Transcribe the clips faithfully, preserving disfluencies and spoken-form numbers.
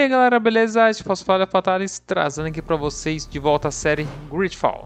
aí galera, beleza? Este posso falar Fatalis trazendo aqui pra vocês de volta a série Greedfall.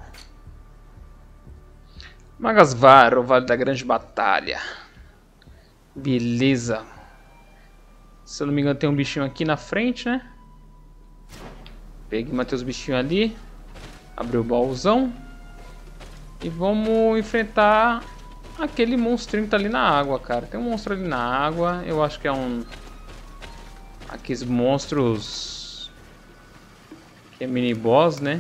Magasvar, o Vale da Grande Batalha. Beleza. Se eu não me engano tem um bichinho aqui na frente, né? Peguei e matei os bichinhos ali. Abri o baúzão. E vamos enfrentar aquele monstrinho que tá ali na água, cara. Tem um monstro ali na água. Eu acho que é um... Aqueles monstros... Que é mini boss, né?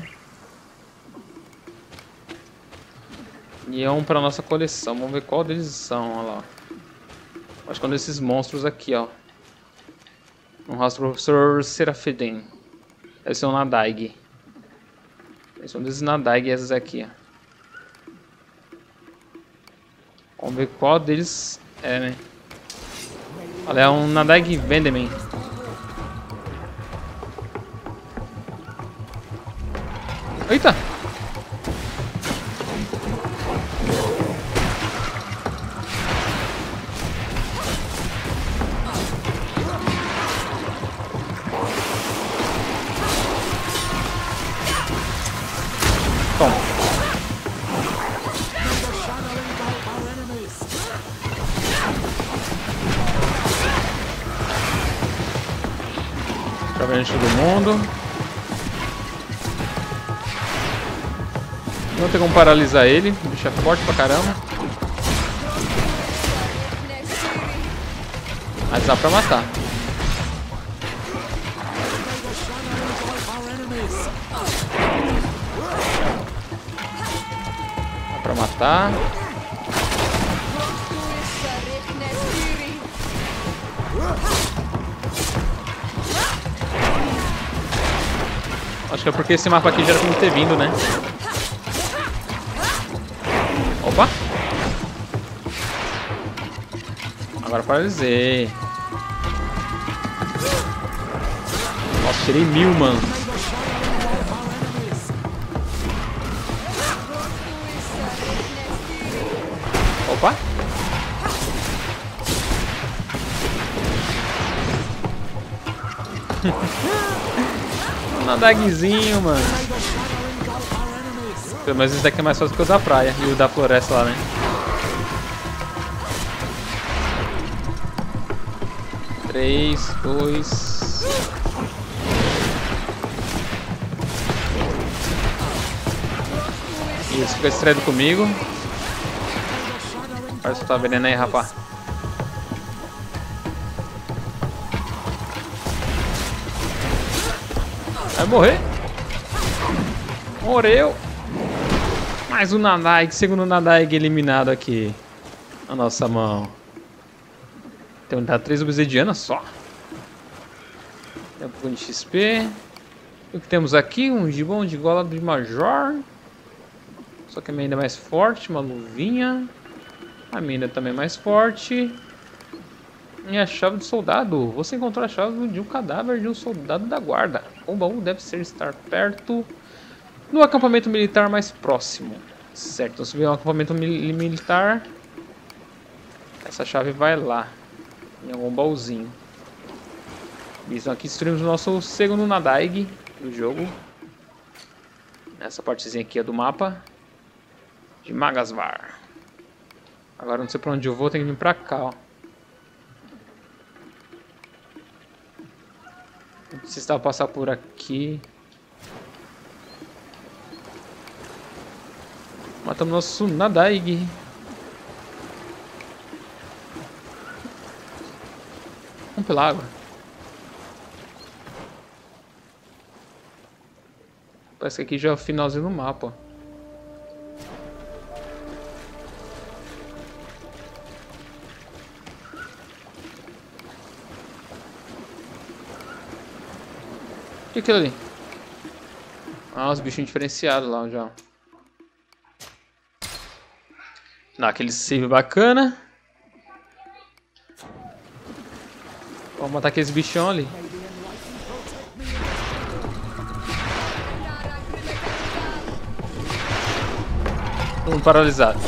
E é um pra nossa coleção. Vamos ver qual deles são, olha lá. Acho que é um desses monstros aqui, ó. Um rastro do professor Serafidin. Deve ser um Nadaig. Esse é um desses Nadaig, esses aqui, ó. Vamos ver qual deles é, né? Olha, é um Nadaig Vendeman. Eita! Toma. Praticamente todo mundo. Não tem como paralisar ele, o bicho é forte pra caramba. Mas dá pra matar. Dá pra matar. Acho que é porque esse mapa aqui já era pra não ter vindo, né? Opa! Agora paralisei. Nossa, tirei mil, mano. Opa! Um Nadagzinho, mano. Pelo menos esse daqui é mais fácil que o da praia e o da floresta lá, né? três, dois... Isso, fica distraído comigo. Parece que tá veneno aí, rapaz. Vai morrer. Morreu. Mais um Nadaig, segundo Nadaig eliminado aqui na nossa mão. Tem unidade três obsidianas só. Tem um pouco de X P. O que temos aqui? Um gibão de gola de major. Só que a minha ainda é mais forte. Uma luvinha. A minha ainda também é mais forte. E a chave do soldado. Você encontrou a chave de um cadáver de um soldado da guarda. O baú deve ser estar perto no acampamento militar mais próximo. Certo, então se vier um acampamento mil militar, essa chave vai lá. Em algum baúzinho. Então aqui destruímos o nosso segundo Nadaig do jogo. Essa partezinha aqui é do mapa de Magasvar. Agora não sei pra onde eu vou, tenho que vir pra cá, ó. Não precisava passar por aqui. Matamos nosso Nadaig. Vamos pela água. Parece que aqui já é o finalzinho do mapa. O que é aquilo ali? Ah, os bichinhos diferenciados lá já. Dá aquele save bacana. Vamos matar aqueles bichão ali. Um paralisado.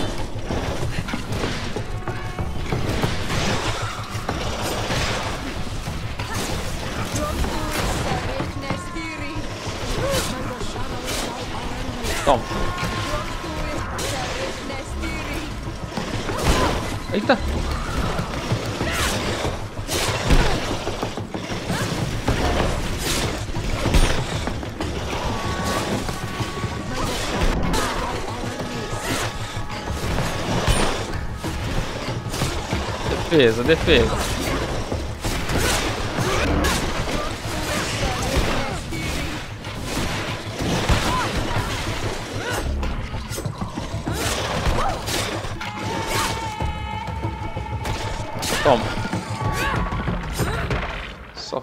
Eita! Defesa, defesa. Toma. Só.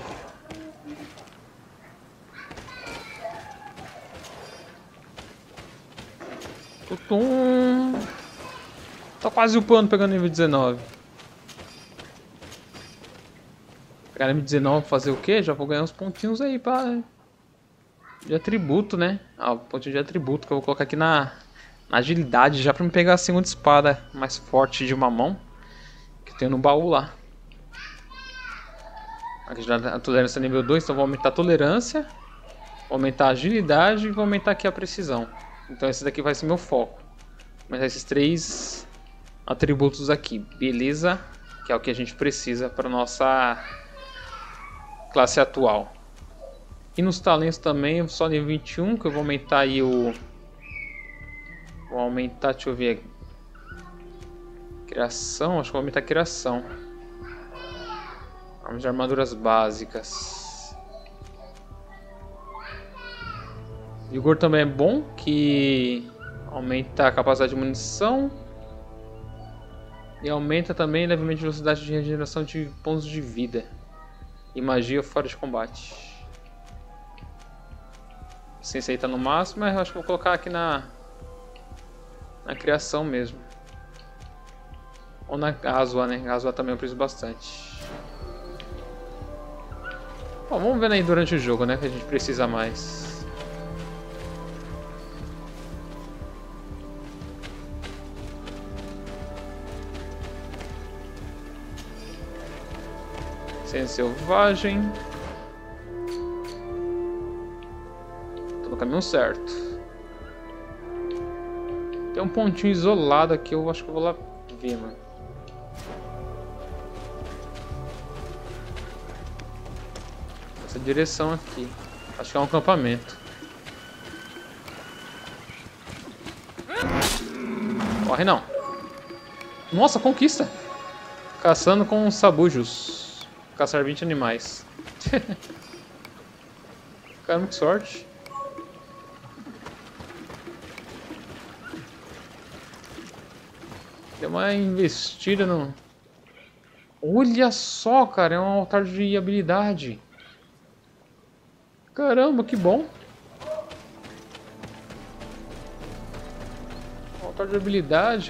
Tutum. Tá quase upando, pegando nível dezenove. Pegar nível dezenove, fazer o quê? Já vou ganhar uns pontinhos aí pra... de atributo, né? Ah, o pontinho de atributo que eu vou colocar aqui na, na agilidade, já pra me pegar a segunda espada mais forte de uma mão. Tem no baú lá. Aqui já a tolerância nível dois, então vou aumentar a tolerância, vou aumentar a agilidade e vou aumentar aqui a precisão. Então esse daqui vai ser meu foco. Mas esses três atributos aqui, beleza? Que é o que a gente precisa para nossa classe atual. E nos talentos também, só nível vinte e um, que eu vou aumentar aí o... Vou aumentar, deixa eu ver aqui. Criação, acho que vou aumentar a criação. Armas de armaduras básicas. Vigor também é bom, que aumenta a capacidade de munição. E aumenta também levemente a velocidade de regeneração de pontos de vida. E magia fora de combate. Sensei tá no máximo, mas eu acho que vou colocar aqui na, na criação mesmo. Ou na Aswa, né? A Aswa também eu preciso bastante. Bom, vamos ver aí durante o jogo, né? Que a gente precisa mais. Sem selvagem. Tô no caminho certo. Tem um pontinho isolado aqui, eu acho que eu vou lá ver, mano. Essa direção aqui. Acho que é um acampamento. Corre não. Nossa, conquista. Caçando com sabujos. Caçar vinte animais. Caramba, que sorte. Deu uma investida no... Olha só, cara. É um altar de habilidade. Caramba, que bom. Altar de habilidade.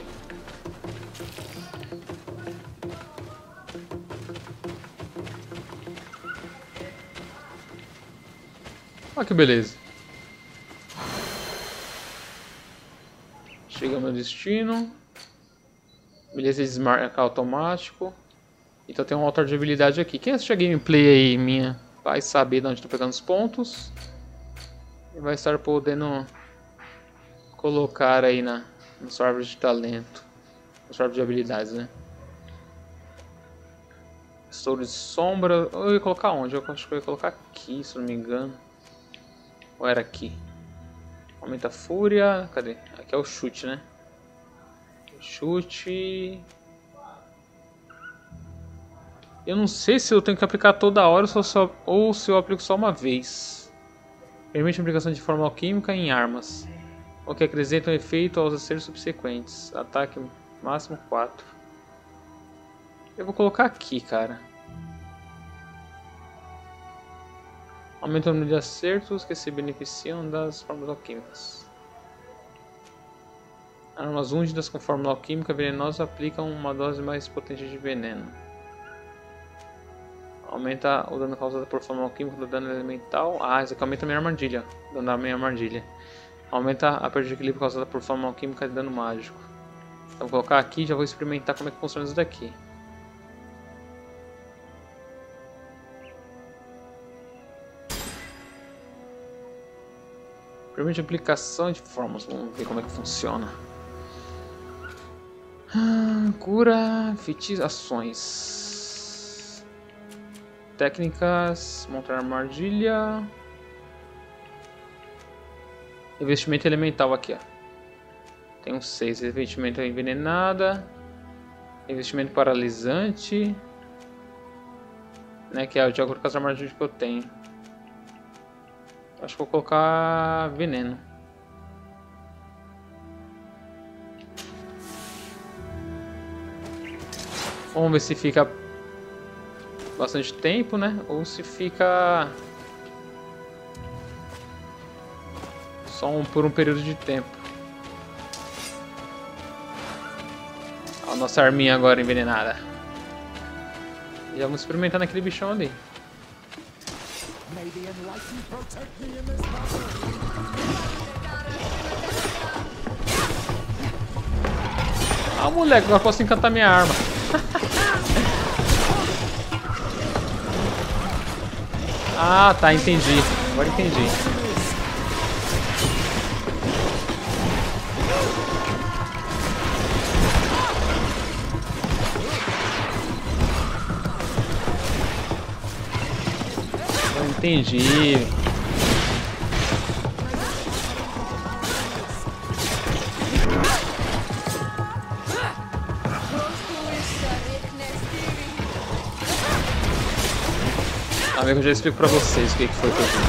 Olha que beleza. Chega ao meu destino. Beleza, desmarcar automático. Então tem um altar de habilidade aqui. Quem assiste a gameplay aí minha vai saber de onde estou pegando os pontos. E vai estar podendo colocar aí na, nos árvores de talento. Nos árvores de habilidades, né? Estouro de sombra. Eu ia colocar onde? Eu acho que eu ia colocar aqui, se não me engano. Ou era aqui? Aumenta a fúria. Cadê? Aqui é o chute, né? Chute. Eu não sei se eu tenho que aplicar toda hora ou, só, ou se eu aplico só uma vez. Permite a aplicação de forma alquímica em armas, o que acrescenta um efeito aos acertos subsequentes. Ataque máximo quatro. Eu vou colocar aqui, cara. Aumenta o número de acertos que se beneficiam das formas alquímicas. Armas úngidas com fórmula alquímica venenosa aplicam uma dose mais potente de veneno. Aumenta o dano causado por fórmula alquímica do dano elemental. Ah, isso aqui aumenta a minha armadilha. Dano da minha armadilha. Aumenta a perda de equilíbrio causada por fórmula alquímica de dano mágico. Então vou colocar aqui e já vou experimentar como é que funciona isso daqui. Permite aplicação de fórmulas. Vamos ver como é que funciona. cura, feitiçações. Técnicas, montar armadilha. Investimento elemental aqui, ó. Tem um seis, investimento envenenada. Investimento paralisante. Né, que é de acordo com as armadilhas que eu tenho. Acho que vou colocar veneno. Vamos ver se fica bastante tempo, né? Ou se fica só um, por um período de tempo. A nossa arminha agora envenenada. E vamos experimentando aquele bichão ali. Ah, moleque, agora posso encantar minha arma. Ah, tá, entendi. Agora entendi. Agora entendi. Amigo, eu já explico pra vocês o que foi que eu vi.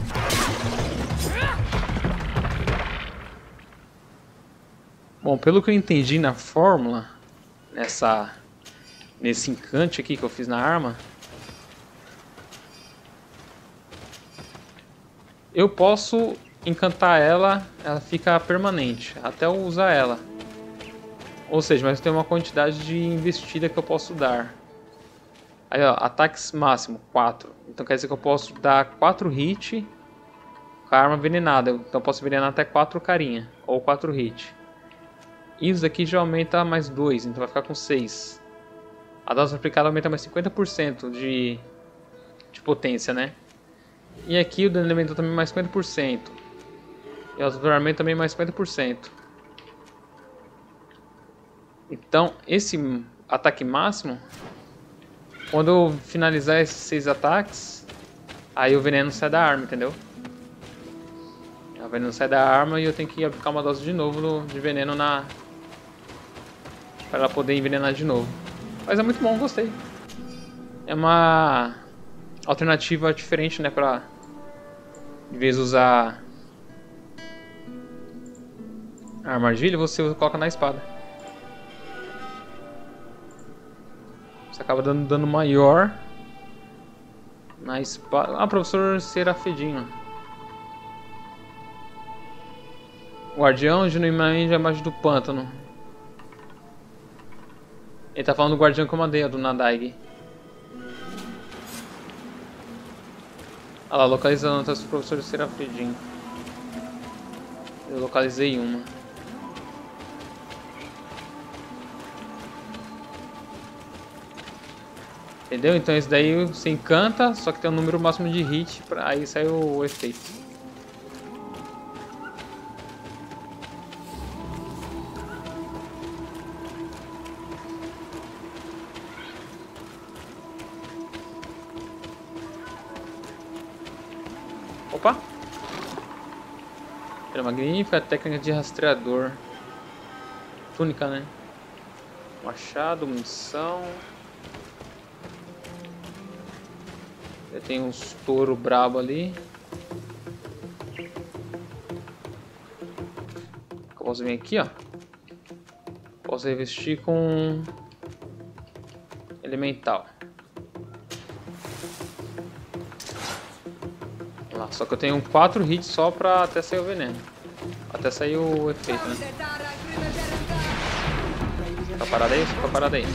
Bom, pelo que eu entendi na fórmula, nessa, nesse encante aqui que eu fiz na arma, eu posso encantar ela, ela fica permanente, até eu usar ela. Ou seja, mas tem uma quantidade de investida que eu posso dar. Aí, ó, ataques máximo, quatro. Então quer dizer que eu posso dar quatro hits com a arma envenenada. Então eu posso envenenar até quatro carinha, ou quatro hits. Isso aqui já aumenta mais dois, então vai ficar com seis. A dose aplicada aumenta mais cinquenta por cento de, de potência, né? E aqui o dano elemental também mais cinquenta por cento. E o autotormento também mais cinquenta por cento. Então esse ataque máximo, quando eu finalizar esses seis ataques, aí o veneno sai da arma, entendeu? O veneno sai da arma e eu tenho que aplicar uma dose de novo de veneno na... para ela poder envenenar de novo. Mas é muito bom, gostei. É uma alternativa diferente, né? Pra, em vez de usar a armadilha, você coloca na espada. Você acaba dando dano maior na espada. Ah, professor Serafedinho. Guardião de Nuimain, a imagem do pântano. Ele tá falando do guardião que eu mandei, do Nadaig. Olha lá, localizando outras professores Serafedinho. Eu localizei uma. Entendeu? Então esse daí você encanta, só que tem um número máximo de hit, pra aí sai o efeito. Opa! Era magnífica, técnica de rastreador. Túnica, né? Machado, munição. Tem uns touro brabo ali. Eu posso vir aqui, ó. Posso revestir com elemental. Lá, só que eu tenho quatro hits só pra até sair o veneno. Até sair o efeito, né? Fica parado aí, fica parado aí.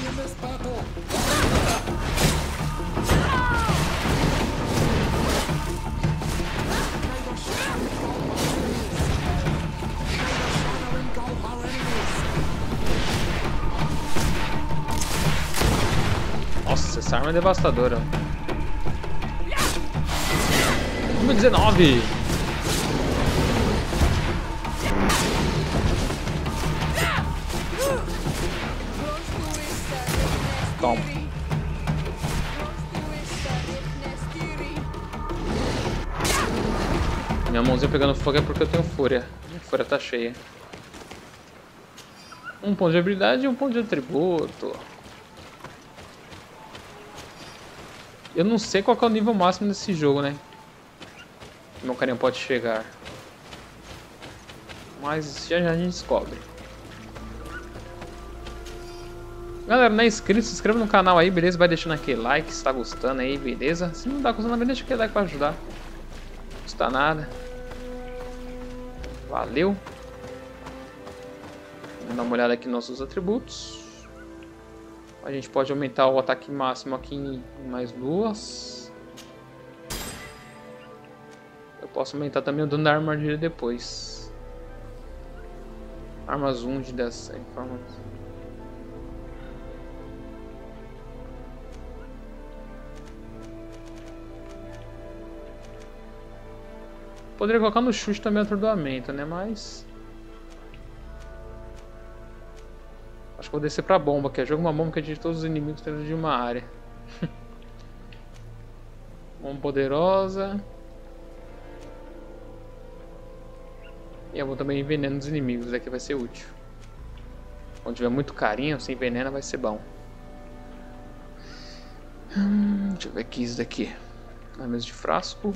Nossa, essa arma é devastadora. Número dezenove. calma. Minha mãozinha pegando fogo é porque eu tenho fúria. Minha fúria tá cheia. Um ponto de habilidade e um ponto de atributo. Eu não sei qual que é o nível máximo desse jogo, né? Meu carinha pode chegar. Mas já já a gente descobre. Galera, não é inscrito, se inscreva no canal aí, beleza? Vai deixando aquele like se tá gostando aí, beleza? Se não tá gostando também, deixa aquele like pra ajudar. Não custa nada. Valeu. Vamos dar uma olhada aqui nos nossos atributos. A gente pode aumentar o ataque máximo aqui em mais duas. Eu posso aumentar também o dano da armadilha depois. Armas um de dessa informação. Poderia colocar no chute também atordoamento, né? Mas acho que vou descer pra bomba, que é jogo uma bomba que atinge todos os inimigos dentro de uma área. Bomba poderosa. E eu vou também envenenando os inimigos, isso aqui vai ser útil. Quando tiver muito carinho, sem envenena vai ser bom. Hum, deixa eu ver aqui isso daqui. Na mesa de frasco.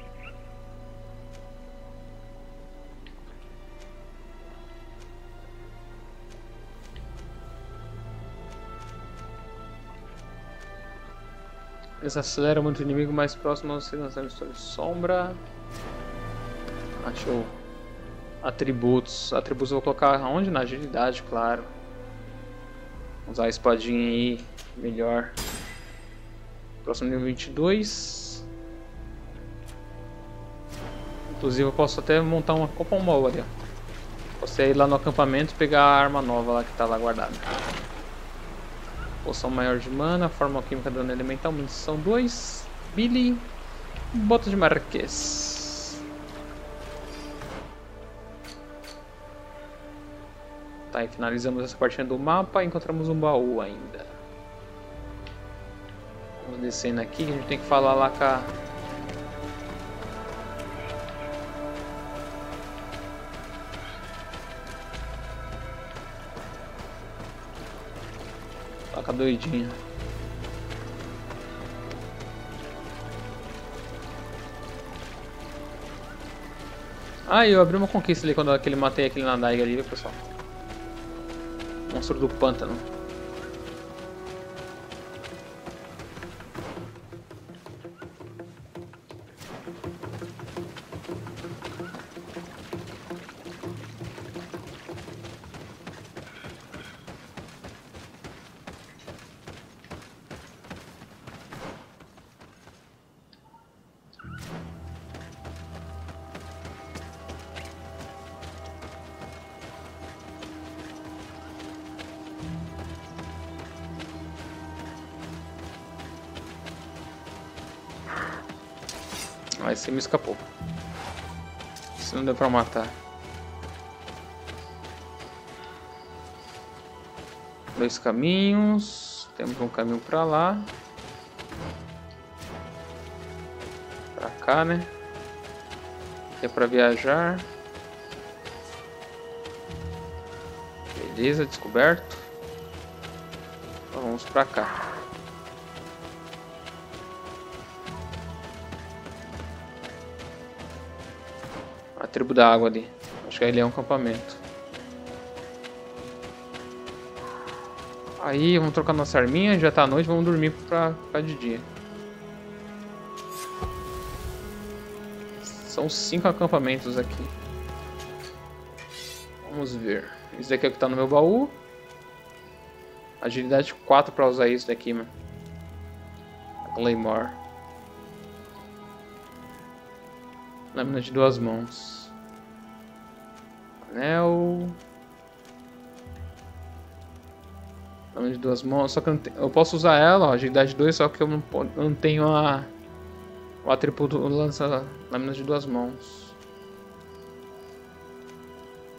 Eles aceleram muito o inimigo mais próximo ao se lançar de sombra. Achou. Atributos. Atributos eu vou colocar onde? Na agilidade, claro. Vou usar a espadinha aí melhor. Próximo nível vinte e dois. Inclusive eu posso até montar uma copa mole ali. Posso ir lá no acampamento e pegar a arma nova lá que tá lá guardada. Poção maior de mana, forma química dano elemental, munição dois, Billy, bota de marquês. Tá, e finalizamos essa partinha do mapa, encontramos um baú ainda. Vamos descendo aqui, que a gente tem que falar lá com a... Toca doidinha. Ah, eu abri uma conquista ali quando aquele matei aquele Nandaiga ali, viu, pessoal? Monstro do pântano. Ah, esse me escapou. Isso não deu pra matar. Dois caminhos. Temos um caminho pra lá. Pra cá, né? Aqui é pra viajar. Beleza, descoberto. Então vamos pra cá. A tribo da água ali. Acho que ali é um acampamento. Aí, vamos trocar nossa arminha. Já tá à noite, vamos dormir pra ficar de dia. São cinco acampamentos aqui. Vamos ver. Esse daqui é o que tá no meu baú. Agilidade quatro pra usar isso daqui, mano. Claymore. Lâmina de duas mãos. Anel. Lâmina de duas mãos. Só que eu, não te... eu posso usar ela, ó, agilidade dois, só que eu não, eu não tenho a... o atributo lança lâmina de duas mãos.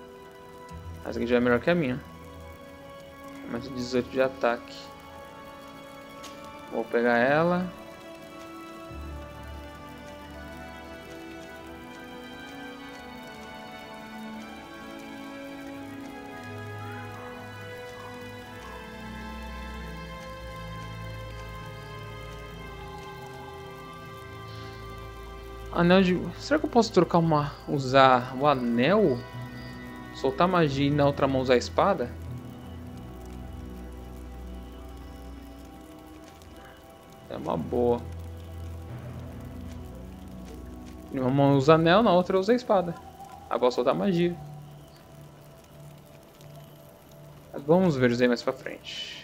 Essa aqui já é melhor que a minha. Mais dezoito de ataque. Vou pegar ela. Anel de... Será que eu posso trocar uma... Usar o anel? Soltar magia e na outra mão usar a espada? É uma boa. Em uma mão eu uso anel, na outra eu uso a espada. Agora soltar magia. Mas vamos ver isso aí mais pra frente.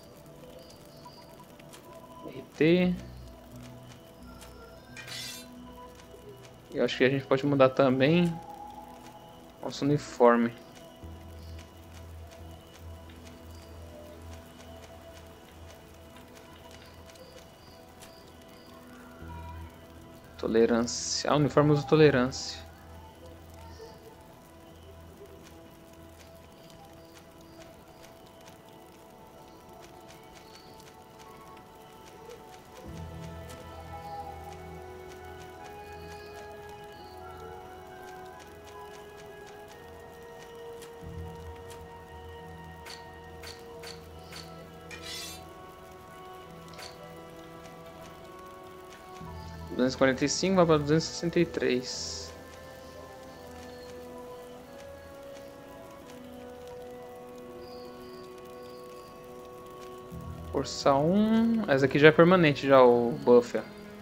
R T. Eu acho que a gente pode mudar também nosso uniforme. Tolerância. Ah, uniforme usa tolerância. duzentos e quarenta e cinco vai para duzentos e sessenta e três. Força um. Essa aqui já é permanente, já o buff.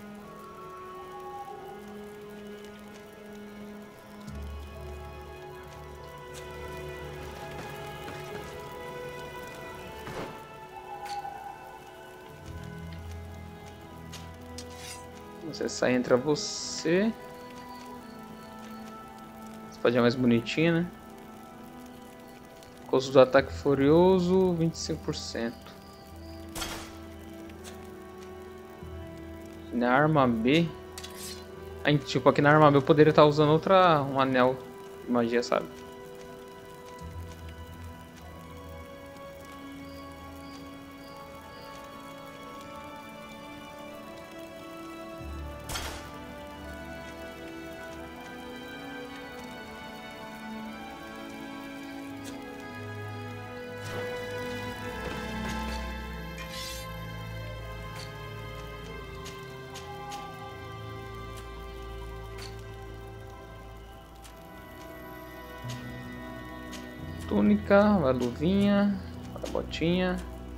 Você sai, entra você. Espadinha mais bonitinha, né? Custo do ataque furioso, vinte e cinco por cento. Na arma B. Aí, tipo, aqui na arma B eu poderia estar usando outra. Um anel de magia, sabe? Túnica, a luvinha, a botinha.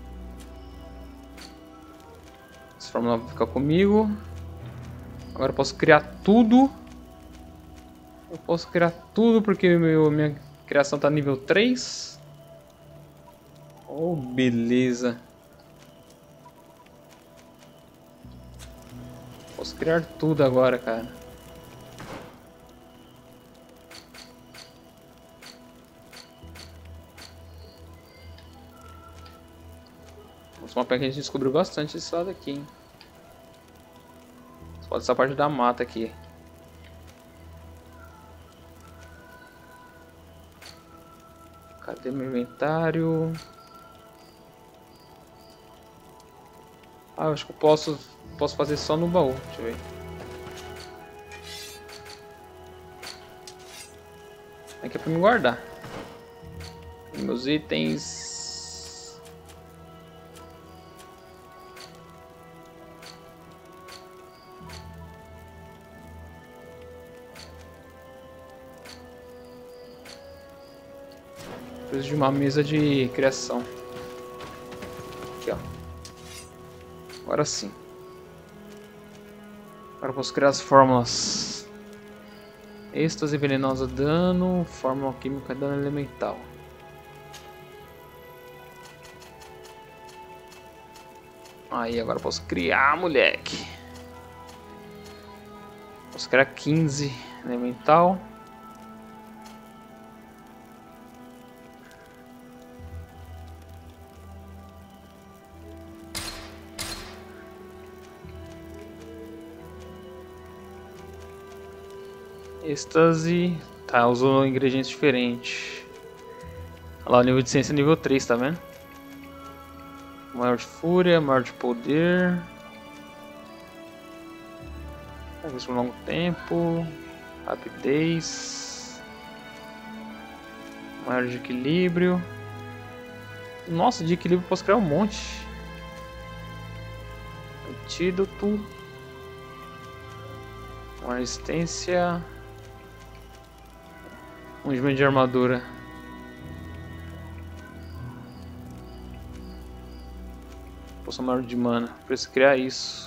Essa fórmula vai ficar comigo. Agora eu posso criar tudo. Eu posso criar tudo porque meu, minha criação tá nível três. Oh, beleza. Posso criar tudo agora, cara. Esse mapa que a gente descobriu bastante esse lado aqui, hein? Só essa parte da mata aqui. Cadê meu inventário? Ah, eu acho que eu posso, posso fazer só no baú. Deixa eu ver. Aqui é pra me guardar. Meus itens. Preciso de uma mesa de criação. Aqui, ó. Agora sim. Agora eu posso criar as fórmulas. Êxtase venenosa dano, fórmula química dano elemental. Aí agora eu posso criar, moleque. Posso criar quinze elemental. Êxtase. Tá, usou ingredientes diferentes. Olha lá, o nível de ciência nível três, tá vendo? Maior de fúria, maior de poder. Talvez por longo tempo. Rapidez. Maior de equilíbrio. Nossa, de equilíbrio eu posso criar um monte. Antídoto. Uma resistência. Um ungimento de armadura. Poção maior de mana. Preciso criar isso.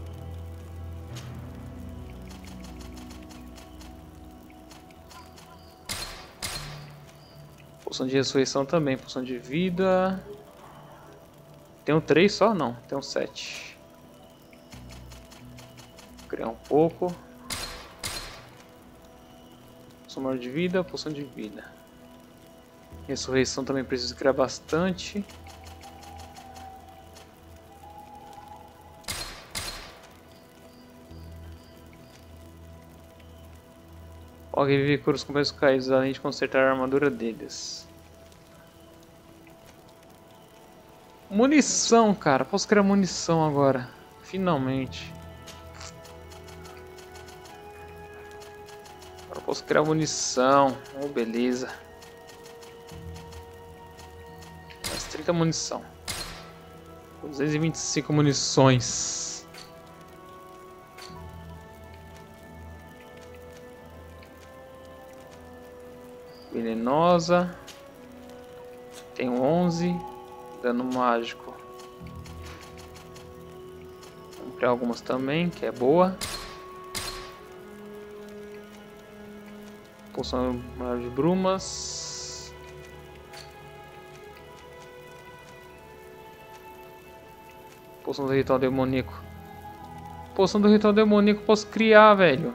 Poção de ressurreição também. Poção de vida. Tem um três só? Não. Tem um sete. Vou criar um pouco. Poção maior de vida. Poção de vida. Ressurreição também preciso criar bastante. Ó, revive cura os companheiros caídos, além de consertar a armadura deles. Munição, cara. Posso criar munição agora. Finalmente. Agora posso criar munição. Oh, beleza. Mais trinta munição. duzentas e vinte e cinco munições. Venenosa. Tenho onze. Dano mágico. Vamos criar algumas também, que é boa. Poção maior de brumas. Poção do ritual demoníaco. Poção do ritual demoníaco posso criar, velho.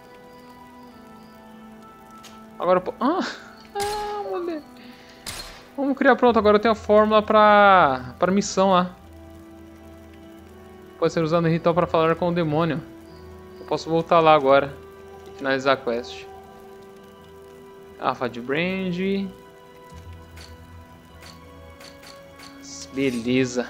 Agora eu... Ah! Ah, moleque. Vamos criar, pronto. Agora eu tenho a fórmula para para missão lá. Pode ser usado no ritual para falar com o demônio. Eu posso voltar lá agora e finalizar a quest. Alpha de Brand. Beleza.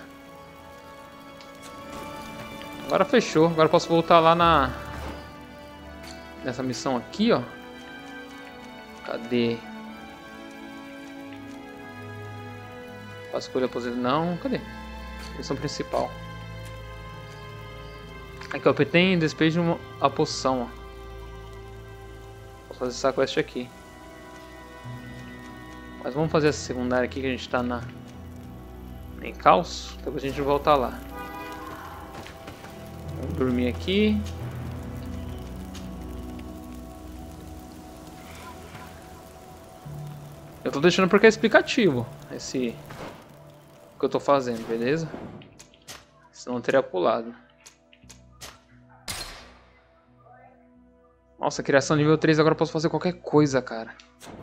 Agora fechou. Agora eu posso voltar lá na nessa missão aqui, ó. Cadê? Faço escolha aposenta. Não, cadê? Missão principal. Aqui, ó. Obtém despeje uma, a poção, ó. Posso fazer essa quest aqui. Mas vamos fazer essa secundária aqui que a gente tá na em caos. Depois a gente volta lá. Vamos dormir aqui. Eu tô deixando porque é explicativo esse que eu tô fazendo, beleza? Senão eu teria pulado. Nossa, criação nível três, agora eu posso fazer qualquer coisa, cara.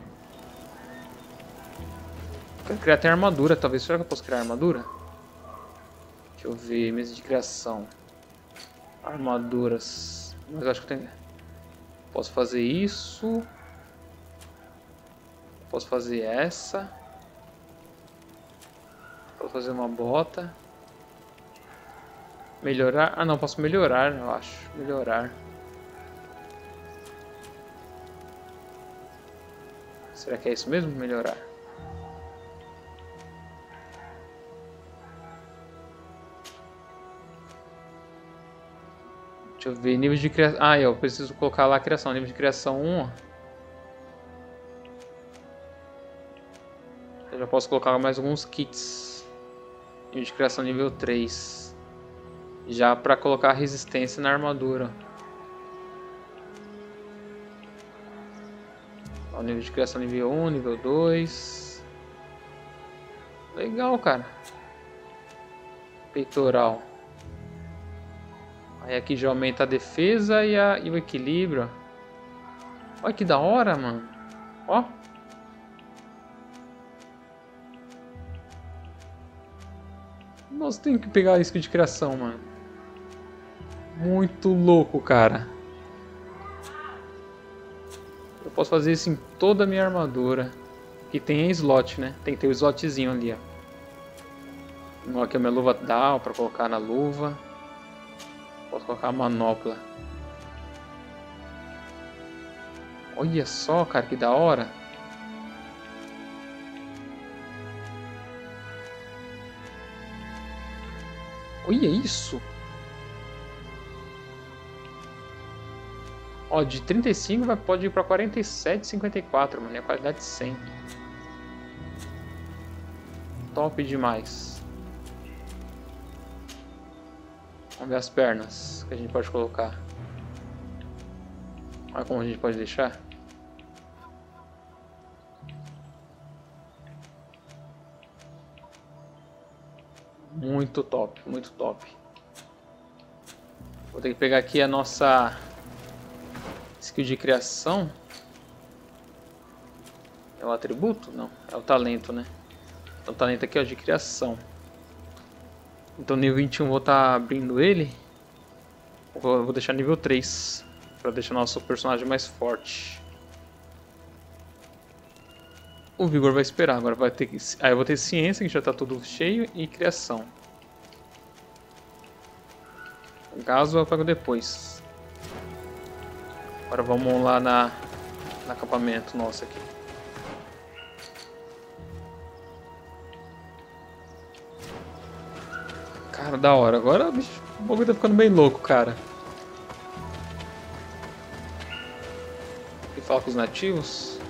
Quero criar até armadura, talvez. Será que eu posso criar armadura? Deixa eu ver, mesa de criação. Armaduras. Mas eu acho que eu tenho... Posso fazer isso. Posso fazer essa. Posso fazer uma bota. Melhorar. Ah, não, posso melhorar, eu acho. Melhorar. Será que é isso mesmo? Melhorar. Deixa eu ver. Nível de criação. Ah, eu preciso colocar lá a criação. Nível de criação um. Ó. Eu já posso colocar mais alguns kits. Nível de criação nível três. Já para colocar resistência na armadura. Ó, nível de criação nível um, nível dois. Legal, cara. Peitoral. Aí aqui já aumenta a defesa e, a, e o equilíbrio. Olha que da hora, mano. Ó. Nossa, tem que pegar isso de criação, mano. Muito louco, cara. Eu posso fazer isso em toda a minha armadura. Que tem slot, né? Tem que ter o slotzinho ali, ó. Aqui a minha luva dá para colocar na luva. Posso colocar a manopla. Olha só, cara, que da hora. Olha isso. Ó, de trinta e cinco vai, pode ir para quarenta e sete, cinquenta e quatro, mano. É a qualidade cem. Top demais. Vamos ver as pernas que a gente pode colocar. Olha como a gente pode deixar. Muito top, muito top. Vou ter que pegar aqui a nossa skill de criação. É o atributo? Não, é o talento, né? Então o talento aqui é o de criação. Então nível vinte e um vou estar abrindo ele. Vou, vou deixar nível três. Para deixar nosso personagem mais forte. O vigor vai esperar. Agora vai ter que... Aí eu vou ter ciência, que já está tudo cheio. E criação. O caso eu pego depois. Agora vamos lá na, no acampamento nosso aqui. Cara, da hora. Agora bicho, o bagulho tá ficando bem louco, cara. E fala com os nativos.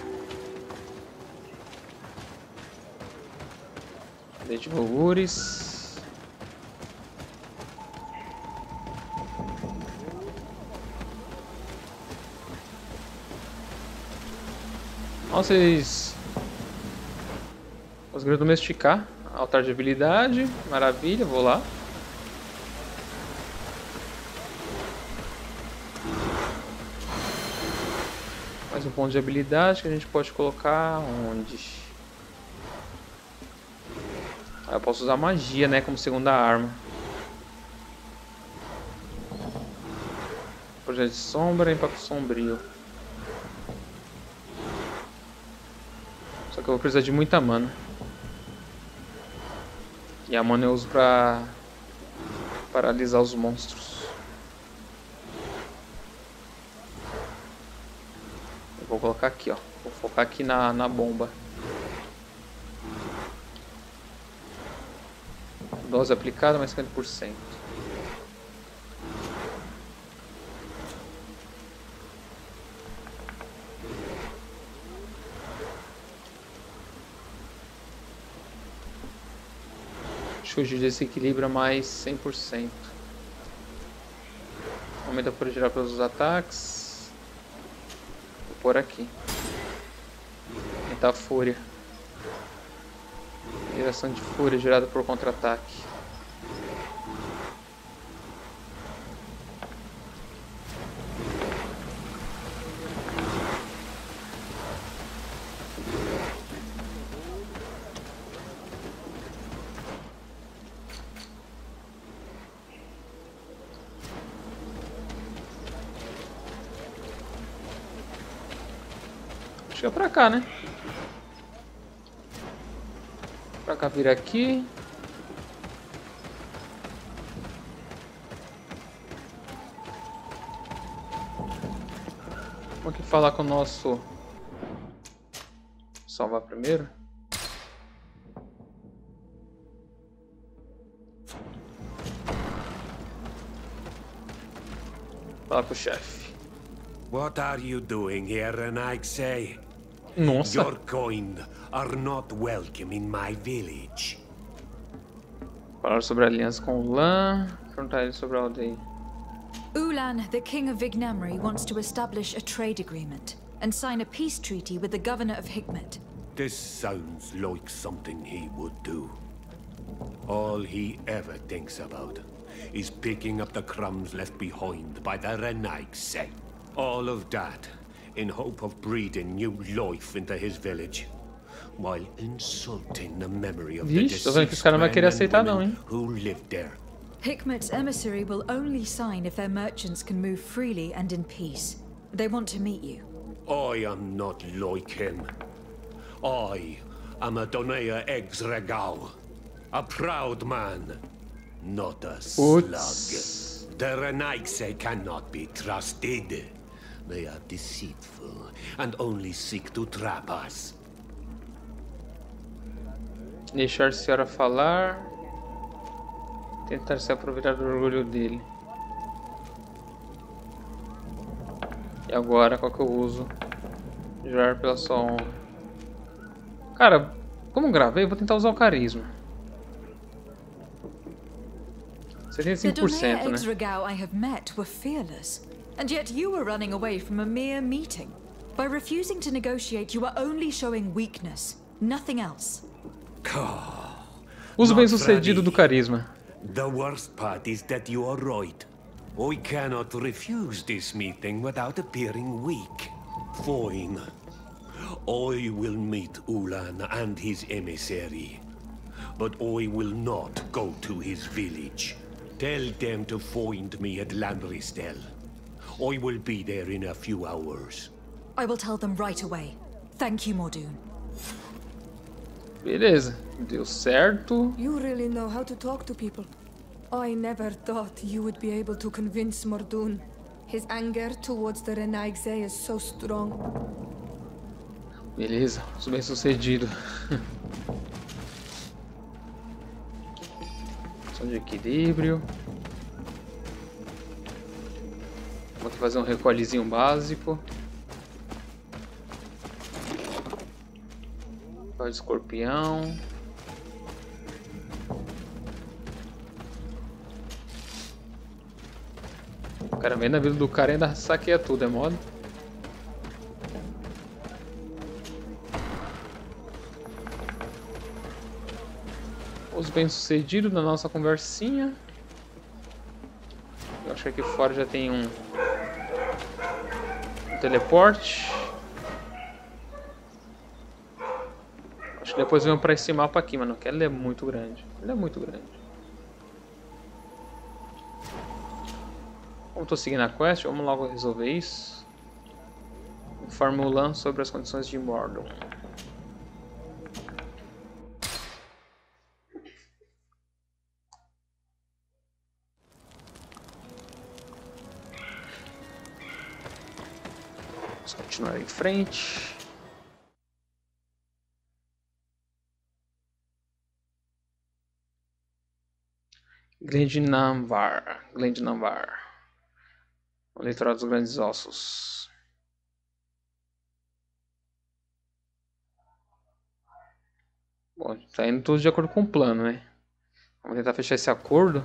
Leite Vulguris. Nossa, eles conseguiram domesticar. Altar de habilidade. Maravilha, vou lá. Mais um ponto de habilidade que a gente pode colocar onde? Ah, eu posso usar magia, né, como segunda arma. Projeto de sombra, impacto sombrio. Só que eu vou precisar de muita mana. E a mana eu uso pra paralisar os monstros. Vou colocar aqui, ó. Vou focar aqui na, na bomba. Dose aplicada, mais cinquenta por cento. Chute de desequilíbrio mais cem por cento. Aumenta por gerar pelos ataques. Por aqui. Aumentar a fúria. Geração de fúria gerada por contra-ataque. Acho que é pra cá, né? Pra cá, vira aqui. Vamos aqui falar com o nosso... Salvar primeiro. Fala com o chefe. What are you doing here, Renaigse? Nossa. Your kind are not welcome in my village. Falar sobre a aliança com o Lan. Perguntar ele sobre a aldeia. Ulan, the king of Vignamri, wants to establish a trade agreement and sign a peace treaty with the governor of Hikmet. This sounds like something he would do. All he ever thinks about is picking up the crumbs left behind by the Renaigse. All of that in hope of breathing new life into his village, while insulting the memory of the Vixe, tô vendo que os caras não vai querer aceitar não, hein? who lived there. Hikmet's emissary will only sign if their merchants can move freely and in peace. They want to meet you. I am not like him. I am a Donea Eggs Regal. A proud man, not a Putz. slug. The Renaigse cannot be trusted. They are deceitful and only seek to trap us. Deixar a senhora falar. Tentar se aproveitar do orgulho dele. E agora, qual que eu uso? Jurar pela sua honra. Cara, como gravei, eu vou tentar usar o carisma. setenta e cinco por cento, né? The Exregao I have met were fearless. And yet you were running away from a mere meeting. By refusing to negotiate, you are only showing weakness. Nothing else. Uso bem sucedido do carisma. The worst part is that you are right. I cannot refuse this meeting without appearing weak. Fine. I will meet Ulan and his emissary. But I will not go to his village. Tell them to find me at Lanristel. I will be there in a few hours. I will tell them right away. Thank you, Mordoon. Beleza, deu certo. You really know how to talk to people. I never thought you would be able to convince Mordoon. His anger towards the Renaigse is so strong. Beleza, uso bem sucedido. Som de equilíbrio. Vou fazer um recolhezinho básico. Recolhe de escorpião. O cara vem na vida do cara e ainda saqueia tudo, é moda. Os bem-sucedidos da nossa conversinha. Eu acho que aqui fora já tem um, um teleporte. Acho que depois venho pra esse mapa aqui, mano, que ele é muito grande. Ele é muito grande. Como tô seguindo a quest, vamos logo resolver isso. Informe o Ulan sobre as condições de Mordor. Vamos continuar em frente. Glendinamvar. Glendinamvar. O litoral dos Grandes Ossos. Bom, tá indo tudo de acordo com o plano, né? Vamos tentar fechar esse acordo.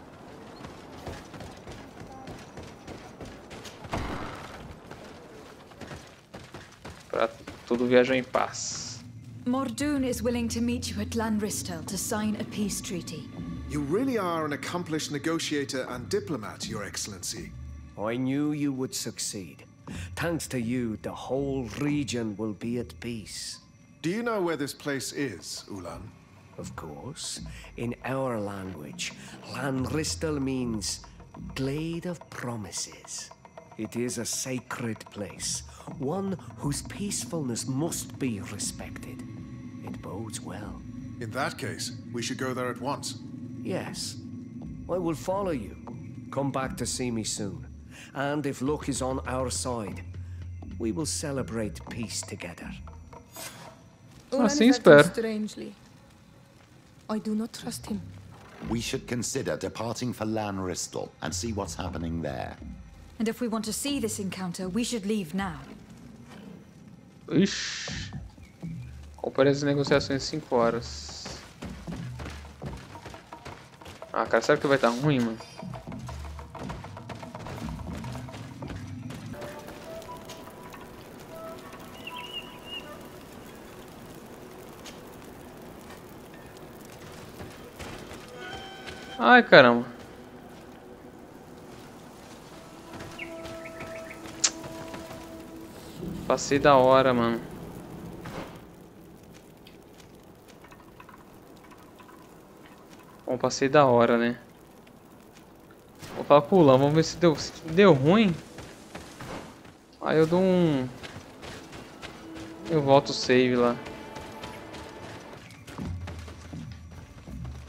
Para tudo viajar em paz. Mordoon is willing to meet you at Lanristel to sign a peace treaty. You really are an accomplished negotiator and diplomat, Your Excellency. I knew you would succeed. Thanks to you, the whole region will be at peace. Do you know where this place is, Ulan? Of course. In our language, Lanristel means Glade of Promises. It is a sacred place, one whose peacefulness must be respected. It bodes well. In that case, we should go there at once. Yes. I will follow you. Come back to see me soon. And if luck is on our side, we will celebrate peace together. Ulan Assim is acting espero. strangely. I do not trust him. We should consider departing for Lanristel and see what's happening there. And if we want to see this encounter, we should leave now. Ixi. Compare as negociações em cinco horas. Ah, cara, será que vai estar ruim, mano? Ai, caramba. Passei da hora, mano. Bom, passei da hora, né? Vou falar pro Ulan, vamos ver se deu, se deu ruim. Aí eu dou um... Eu volto o save lá.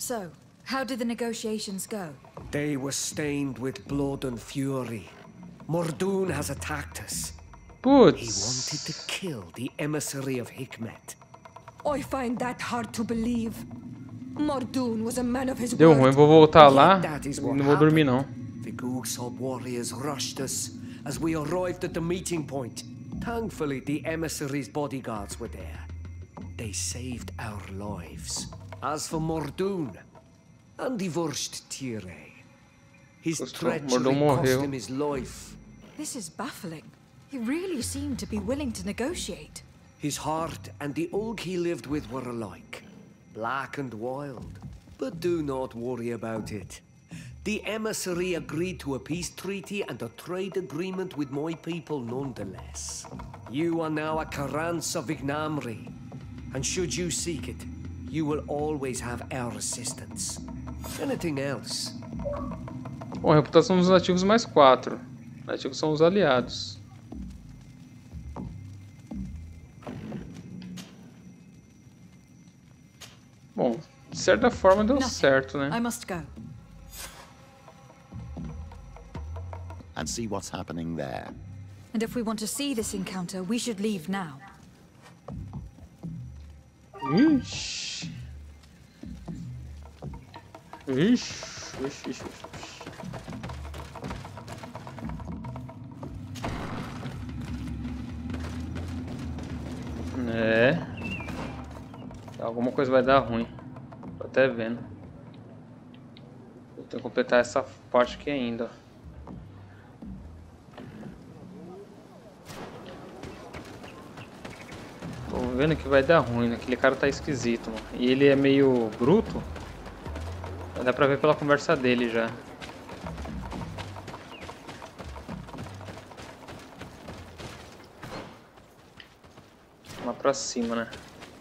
So, how did the negotiations go? They were stained with blood and fury. Mordoon has attacked us. He wanted to Putz. kill the emissary of Hikmet. I find that hard to believe. Mordoon was a man of his Deu ruim, word. vou voltar lá. That is E what não vou dormir não. The Gooksop warriors rushed us as we arrived at the meeting point. Thankfully, the emissary's bodyguards were there. They saved our lives. As for Mordoon, and divorced Tire, his Custou, treachery Mordoon cost morreu. him his life. This is baffling. He really seemed to be willing to negotiate. His heart and the oak he lived with were alike, black and wild. But do not worry about it. The emissary agreed to a peace treaty and a trade agreement with my people nonetheless. You are now a Karans of Ignamri, and should you seek it, you will always have our assistance. Anything else? Bom, a reputação dos nativos mais quatro. Nativos são os aliados. Bom, de certa forma deu Nothing. certo, né? I must go. And see what's happening there. And if we want to see this encounter, we should leave now. Ixi. Ixi, ixi, ixi, ixi. É. Alguma coisa vai dar ruim. Tô até vendo. Eu tenho que completar essa parte aqui ainda. Tô vendo que vai dar ruim, né? Aquele cara tá esquisito, mano. E ele é meio bruto. Dá pra ver pela conversa dele já. Lá pra cima, né?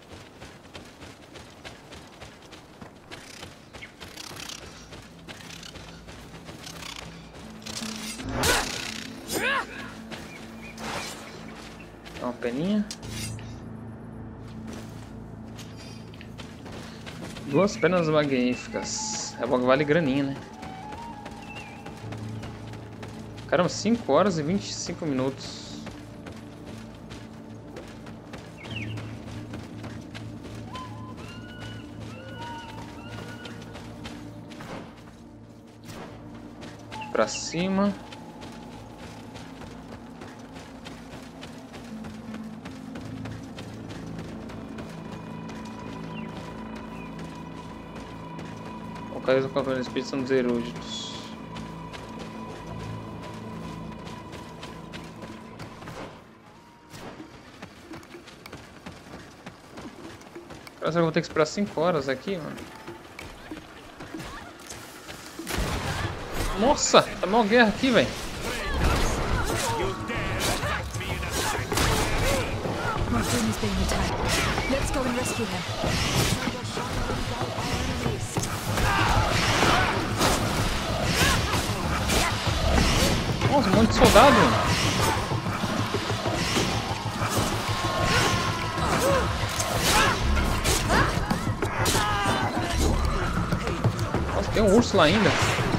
Dá uma peninha. Duas penas magníficas. É bom que vale graninha, né? Caramba, cinco horas e vinte e cinco minutos. Pra cima. Locais do campeão de espírito são dos eruditos. Cara, será que eu vou ter que esperar cinco horas aqui, mano? Nossa, tá mal guerra aqui, velho. Mordoon is being attacked. Let's go and rescue him. Nossa, um monte de soldado. Nossa, tem um urso lá ainda.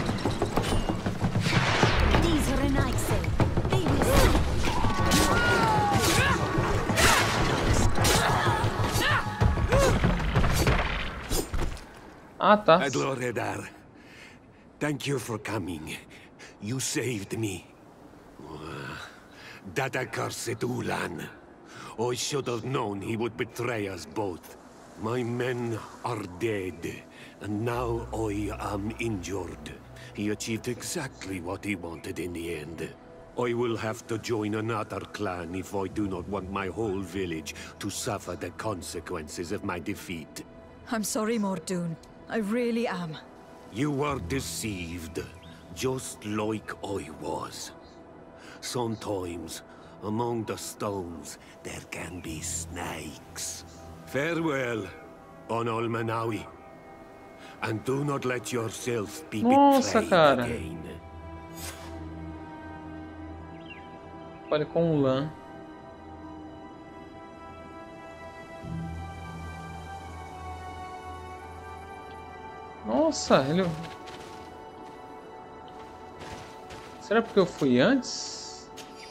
Ah, tá. Adloredar, thank you for coming. You saved me. That accursed Ulan. I should have known he would betray us both. My men are dead, and now I am injured. He achieved exactly what he wanted in the end. I will have to join another clan if I do not want my whole village to suffer the consequences of my defeat. I'm sorry, Mordoon. I really am. You were deceived, just like I was. Sometimes, among the stones, there can be snakes. Farewell, on Almanawi. And do not let yourself be Nossa, betrayed cara. again. Fale com o Lan. Nossa, ele... Será porque eu fui antes?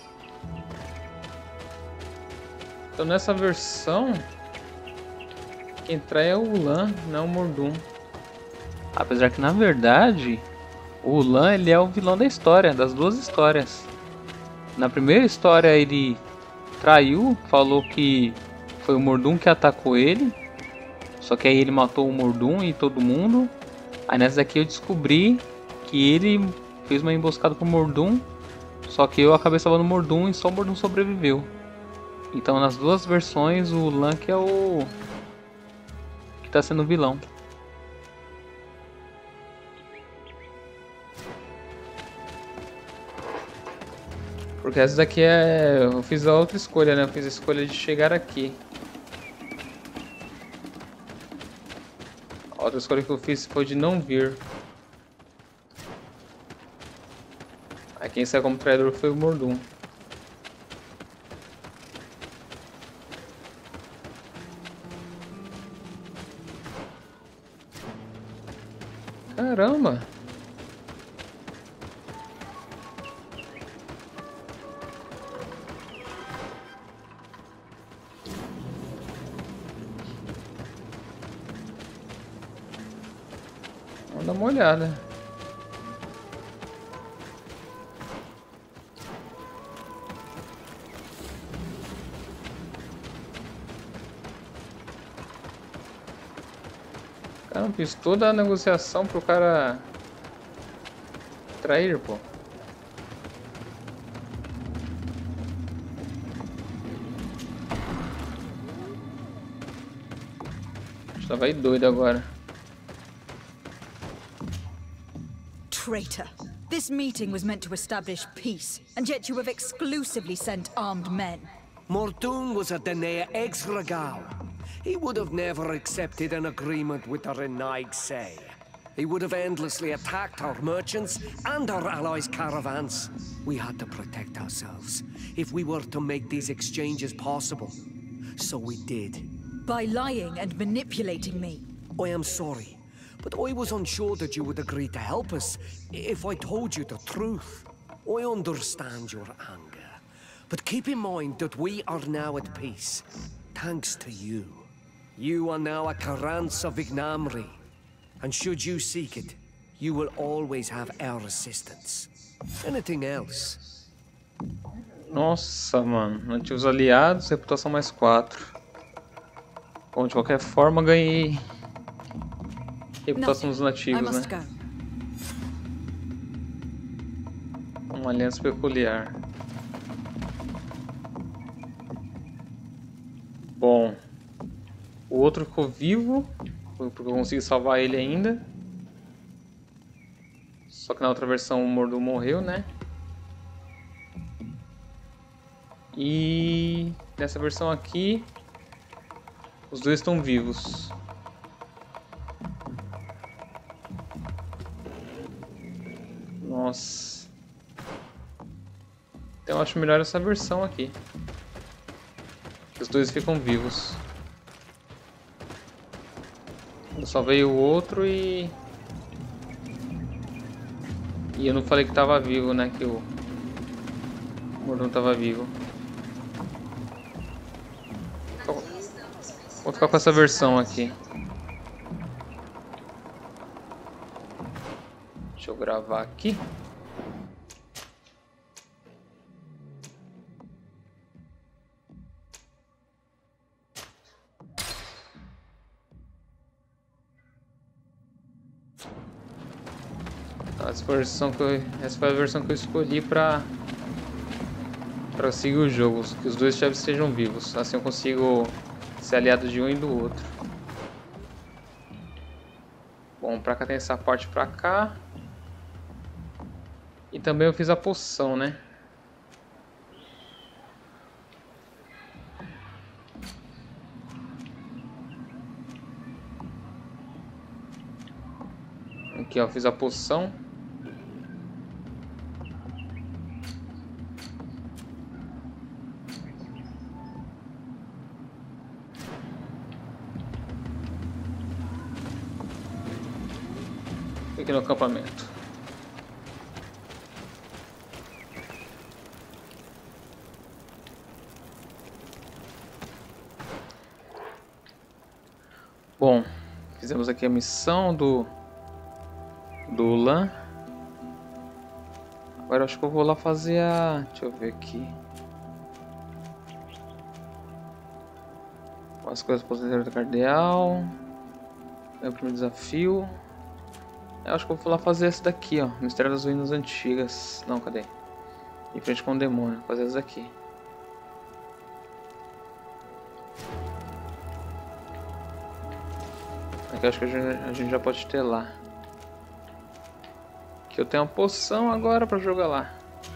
Então nessa versão, quem trai é o Ulan, não o Mordoum. Apesar que na verdade, o Ulan ele é o vilão da história, das duas histórias. Na primeira história ele traiu, falou que foi o Mordoum que atacou ele. Só que aí ele matou o Mordoum e todo mundo. Aí nessa daqui eu descobri que ele fez uma emboscada pro Mordoum. Só que eu acabei salvando o Mordoum e só o Mordoum sobreviveu. Então nas duas versões o Ulan que é o... que tá sendo o vilão. Porque essa daqui é... eu fiz a outra escolha, né? Eu fiz a escolha de chegar aqui. A outra escolha que eu fiz foi de não vir. Aí quem saiu como traidor foi o Mordoum. Caramba! Vamos dar uma olhada. Cara, eu fiz toda a negociação pro cara trair, pô. Estava aí doido agora. Traitor! This meeting was meant to establish peace, and yet you have exclusively sent armed men. Mordoun was a Danae ex-Regal. He would have never accepted an agreement with the Renaig Say. He would have endlessly attacked our merchants and our allies' caravans. We had to protect ourselves if we were to make these exchanges possible. So we did. By lying and manipulating me. I am sorry, but I was unsure that you would agree to help us if I told you the truth. I understand your anger, but keep in mind that we are now at peace, thanks to you. You are now a Karants of Ignamri, and should you seek it, you will always have our assistance. Anything else? Nossa, mano. Antigos aliados, reputação mais quatro. Bom, de qualquer forma, ganhei reputação dos nativos, né? Uma aliança peculiar. Bom, o outro ficou vivo, porque eu consegui salvar ele ainda. Só que na outra versão o Mordoum morreu, né? E nessa versão aqui, os dois estão vivos. Nossa. Então eu acho melhor essa versão aqui. Os dois ficam vivos. Eu salvei o outro e... E eu não falei que tava vivo, né? Que o Mordoum tava vivo. Então, vou ficar com essa versão aqui. Deixa eu gravar aqui. Essa foi a versão que eu, essa foi a versão que eu escolhi para para seguir o jogo, que os dois chefes estejam vivos. Assim eu consigo ser aliado de um e do outro. Bom, pra cá tem essa parte pra cá. E também eu fiz a poção, né? Aqui ó, eu fiz a poção. Aqui no acampamento. Bom, fizemos aqui a missão do do Ulan. Agora eu acho que eu vou lá fazer a... Deixa eu ver aqui. As coisas positivas do cardeal. É o primeiro desafio. Eu acho que eu vou lá fazer esse daqui, ó. Mistério das ruínas antigas. Não, cadê? Em frente com o demônio. Vou fazer esse daqui. Aqui eu acho que a gente, a gente já pode ter lá. Aqui eu tenho uma poção agora pra jogar lá.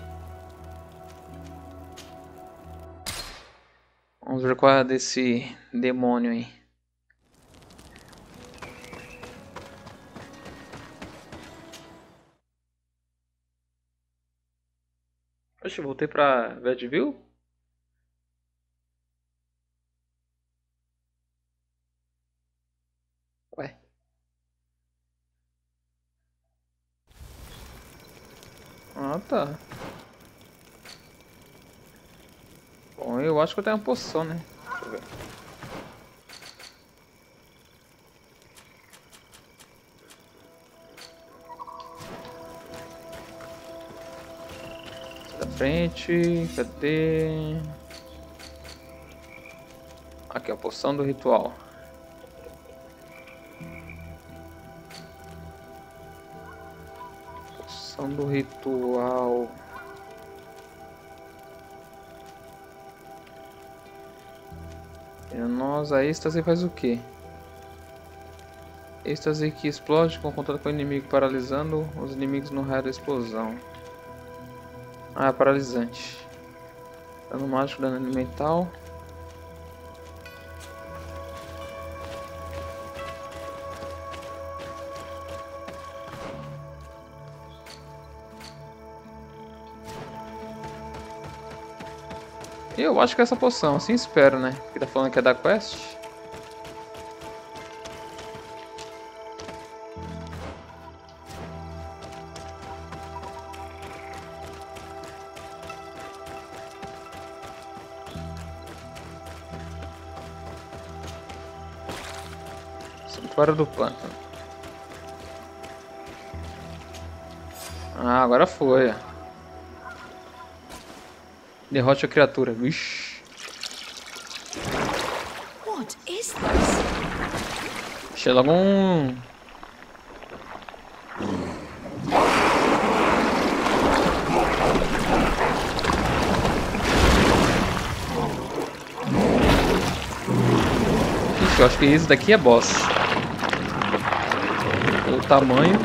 Vamos ver qual é desse demônio aí. Oxe, voltei pra Vedville? Ué. Ah, tá. Bom, eu acho que eu tenho uma poção, né? Deixa eu ver. Da frente, cadê? Aqui, a poção do ritual. Poção do ritual. Venenosa, a êxtase faz o quê? Êxtase que explode com contato com o inimigo, paralisando os inimigos no raio da explosão. Ah, paralisante. Dano mágico, dano elemental. Eu acho que é essa poção, assim espero, né? Porque tá falando que é da quest. Fora do pântano. Ah, agora foi. Derrote a criatura. Vixe. What is this? Achei logo um... Ixi, eu acho que esse daqui é boss. Pelo tamanho.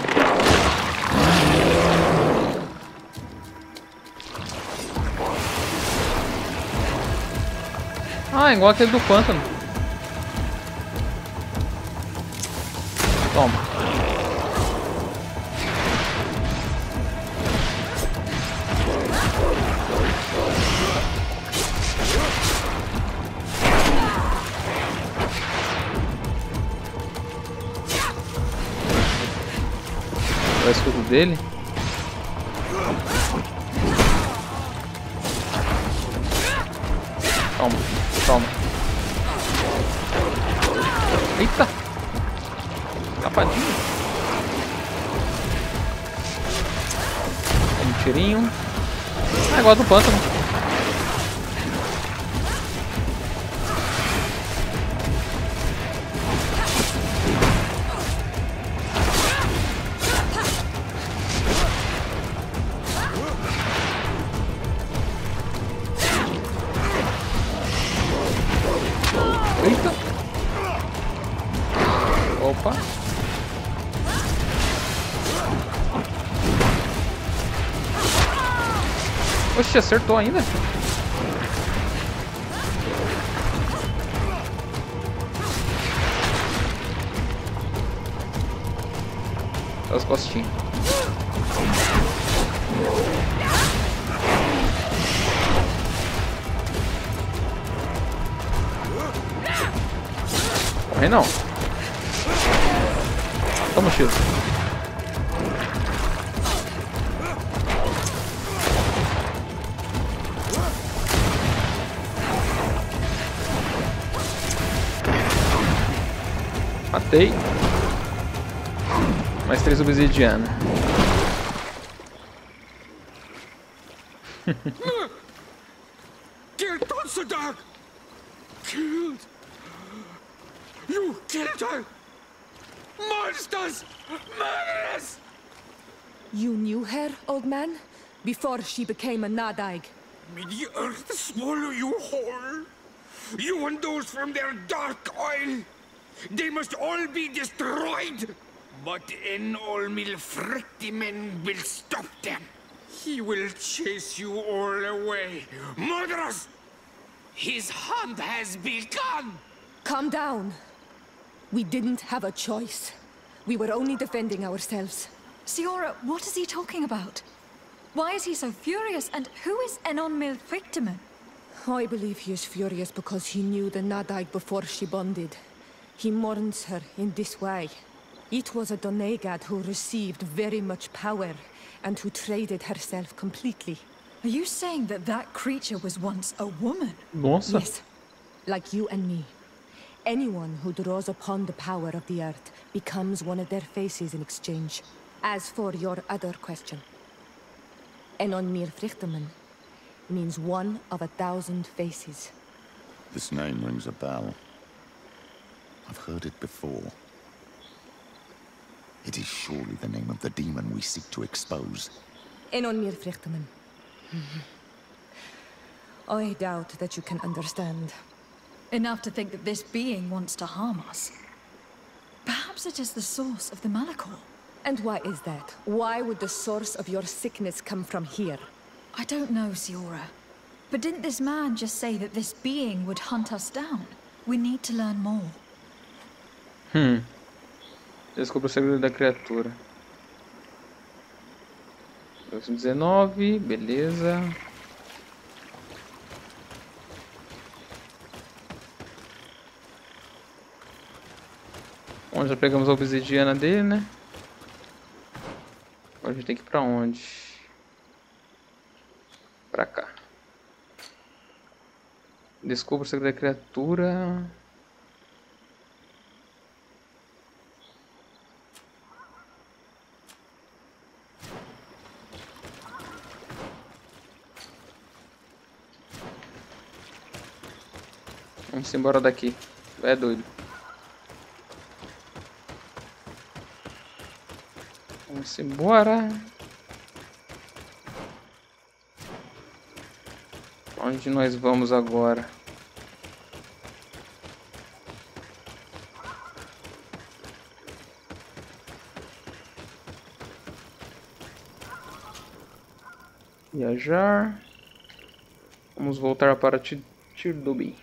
Ah, igual aquele do pântano. Toma. O escudo dele. Toma, toma. Eita! Tapadinho. Um tirinho. Ah, igual do pântano. Eita! Opa! Oxe, acertou ainda? As costinhas. Morre não. Toma o tiro. Gostei. Mais três obsidiana. Killed Considine! Killed! You killed her! Monsters! Murderers! You knew her, old man? Before she became a Nadaig? May the earth swallow you whole! You and those from their dark oil! They must all be destroyed! But Enolmil Frictimen will stop them! He will chase you all away! Murderers! His hunt has begun! Calm down. We didn't have a choice. We were only defending ourselves. Siora, what is he talking about? Why is he so furious, and who is Enonmil Frictimen? I believe he is furious because he knew the Nadaig before she bonded. He mourns her in this way. It was a Doneigad who received very much power, and who traded herself completely. Are you saying that that creature was once a woman? Nossa. Yes, like you and me. Anyone who draws upon the power of the earth becomes one of their faces in exchange. As for your other question, Enonmil Frictimen means one of a thousand faces. This name rings a bell. I've heard it before. It is surely the name of the demon we seek to expose. Enonmil Frictimen. I doubt that you can understand. Enough to think that this being wants to harm us. Perhaps it is the source of the Malachor. And why is that? Why would the source of your sickness come from here? I don't know, Siora. But didn't this man just say that this being would hunt us down? We need to learn more. Hmm. Descubra o segredo da criatura. dois mil e dezenove, beleza. Onde já pegamos a obsidiana dele, né? Agora a gente tem que ir pra onde? Pra cá. Descubra o segredo da criatura. Vamos embora daqui. É doido. Vamos embora. Onde nós vamos agora? Viajar. Vamos voltar para Tirdobi.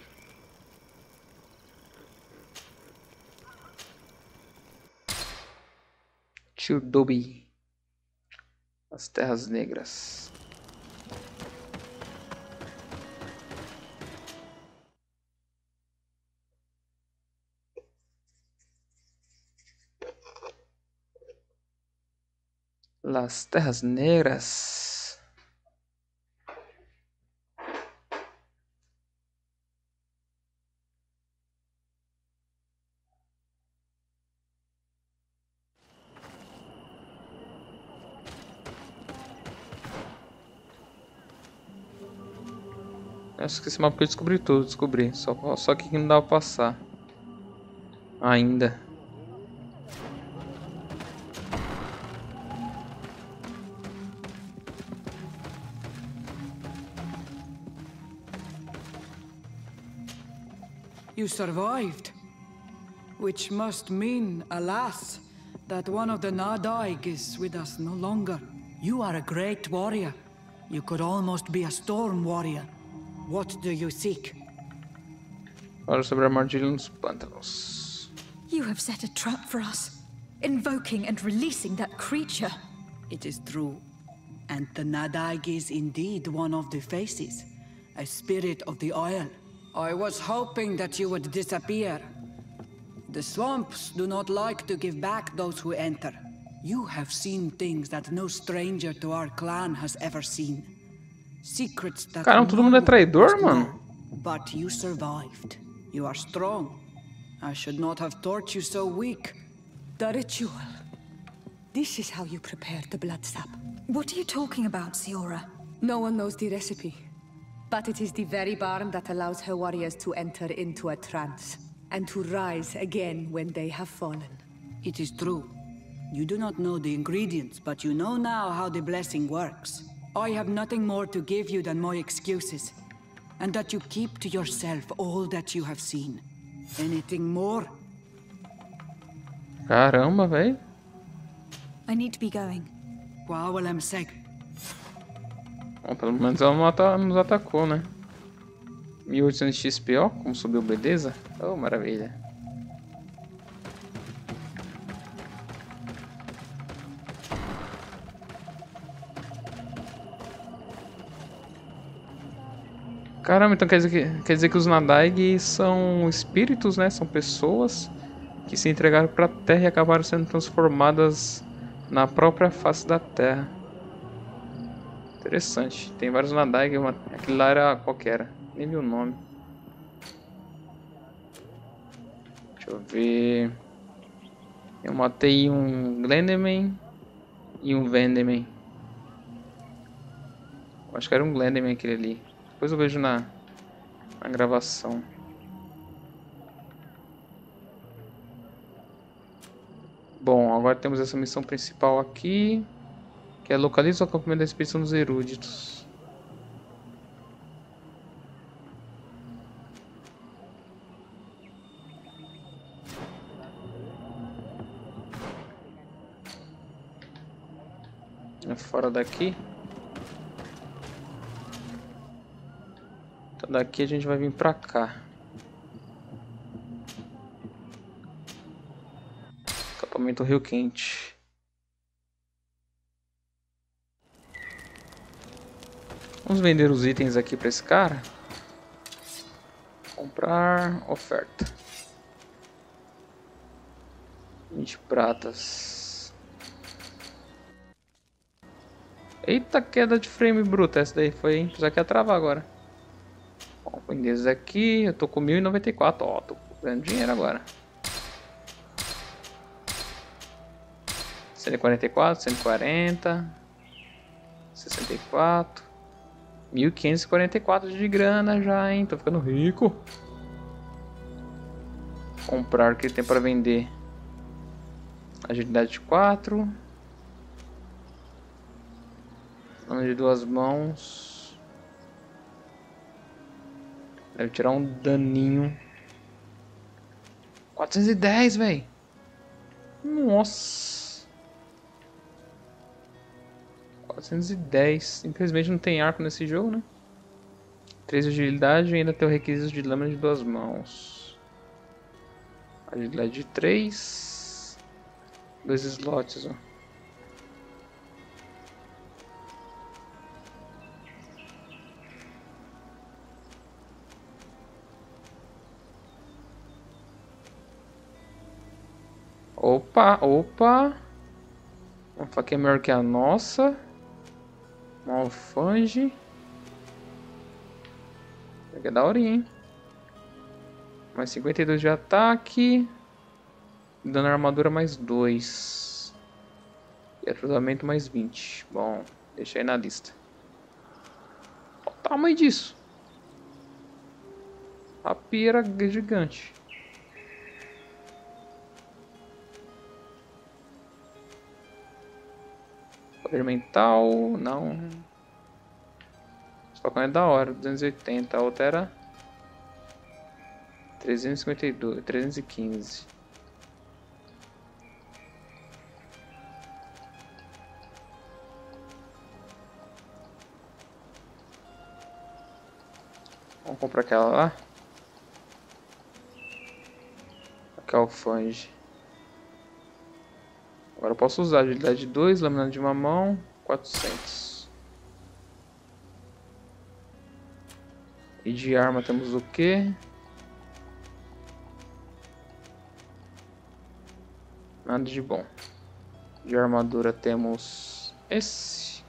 Tirdobi. As Terras Negras. Las Terras Negras. Acho que esse mapa que eu descobri tudo, descobri. Só, só que não dá pra passar. Ainda. You survived. Which must mean, alas, that one of the Nadaig is with us no longer. You are a great warrior. You could almost be a storm warrior. What do you seek? Fala sobre a armadilha nos pântanos. You have set a trap for us, invoking and releasing that creature. It is true. And the Nadaig is indeed one of the faces, a spirit of the Isle. I was hoping that you would disappear. The swamps do not like to give back those who enter. You have seen things that no stranger to our clan has ever seen. Secrets that Caramba, todo mundo é traidor, mano. But you survived. You are strong. I should not have thought you so weak. The ritual. This is how you prepare the blood sap. What are you talking about, Siora? No one knows the recipe. But it is the very barn that allows her warriors to enter into a trance. And to rise again when they have fallen. It is true. You do not know the ingredients, but you know now how the blessing works. I have nothing more to give you than my excuses. And that you keep to yourself all that you have seen. Anything more? Caramba, velho. I need to be going. Quawalem seg. Bom, pelo menos ela não ata- nos atacou, né? mil e oitocentos X P, ó. Como subiu, beleza? Oh, maravilha. Caramba, então quer dizer que, quer dizer que os Nadaig são espíritos, né? São pessoas que se entregaram para a Terra e acabaram sendo transformadas na própria face da Terra. Interessante. Tem vários Nadaig, uma... aquele lá era qual que era? Nem vi o nome. Deixa eu ver. Eu matei um Glendeman e um Vendeman. Acho que era um Glendeman aquele ali. Depois eu vejo na, na gravação. Bom, agora temos essa missão principal aqui, que é localiza o acampamento da expedição dos eruditos. É fora daqui. Então daqui a gente vai vir pra cá. Acampamento Rio Quente. Vamos vender os itens aqui pra esse cara. Comprar oferta. vinte pratas. Eita, queda de frame bruta. Essa daí foi, hein? Já quer travar agora. Bom, vou vender esses aqui. Eu tô com mil e noventa e quatro. Ó, tô ganhando dinheiro agora. cento e quarenta e quatro, cento e quarenta, sessenta e quatro, mil quinhentos e quarenta e quatro de grana já, hein? Tô ficando rico. Comprar o que tem para vender. Agilidade de quatro. Mano de duas mãos. Deve tirar um daninho. quatrocentos e dez, velho. Nossa. quatrocentos e dez. Infelizmente não tem arco nesse jogo, né? três de agilidade e ainda tem o requisito de lâmina de duas mãos. Agilidade de três. Dois slots, ó. Opa, opa. Uma faquinha melhor que a nossa. Uma alfange. Isso aqui é daorinha, hein? Mais cinquenta e dois de ataque. Dano armadura mais dois. E atropelamento mais vinte. Bom, deixa aí na lista. Olha o tamanho disso. A pira gigante. Poder mental, não. Só que é da hora, duzentos e oitenta. A outra era trezentos e cinquenta e dois, trezentos e quinze. Vamos comprar aquela lá. Aqui é o alfange. Agora eu posso usar agilidade dois, lâmina de uma mão, quatrocentos. E de arma temos o quê? Nada de bom. De armadura temos esse.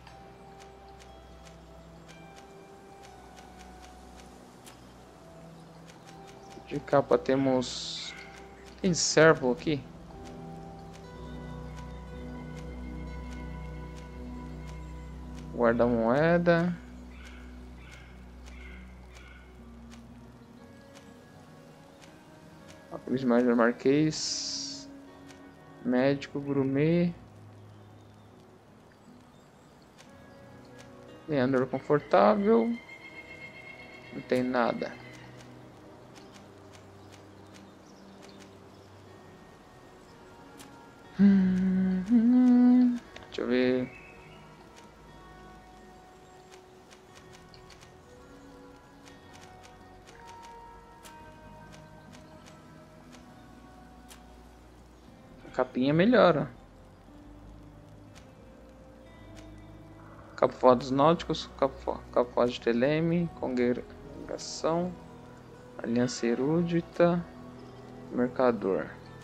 De capa temos Tem servo aqui? Guarda-moeda. Alquimista Major Marquês. Médico, gourmet. Leandro confortável. Não tem nada. Hum, hum. Deixa eu ver. A capinha melhora. Capofados náuticos, capofados de teleme, congregação, aliança erudita, mercador.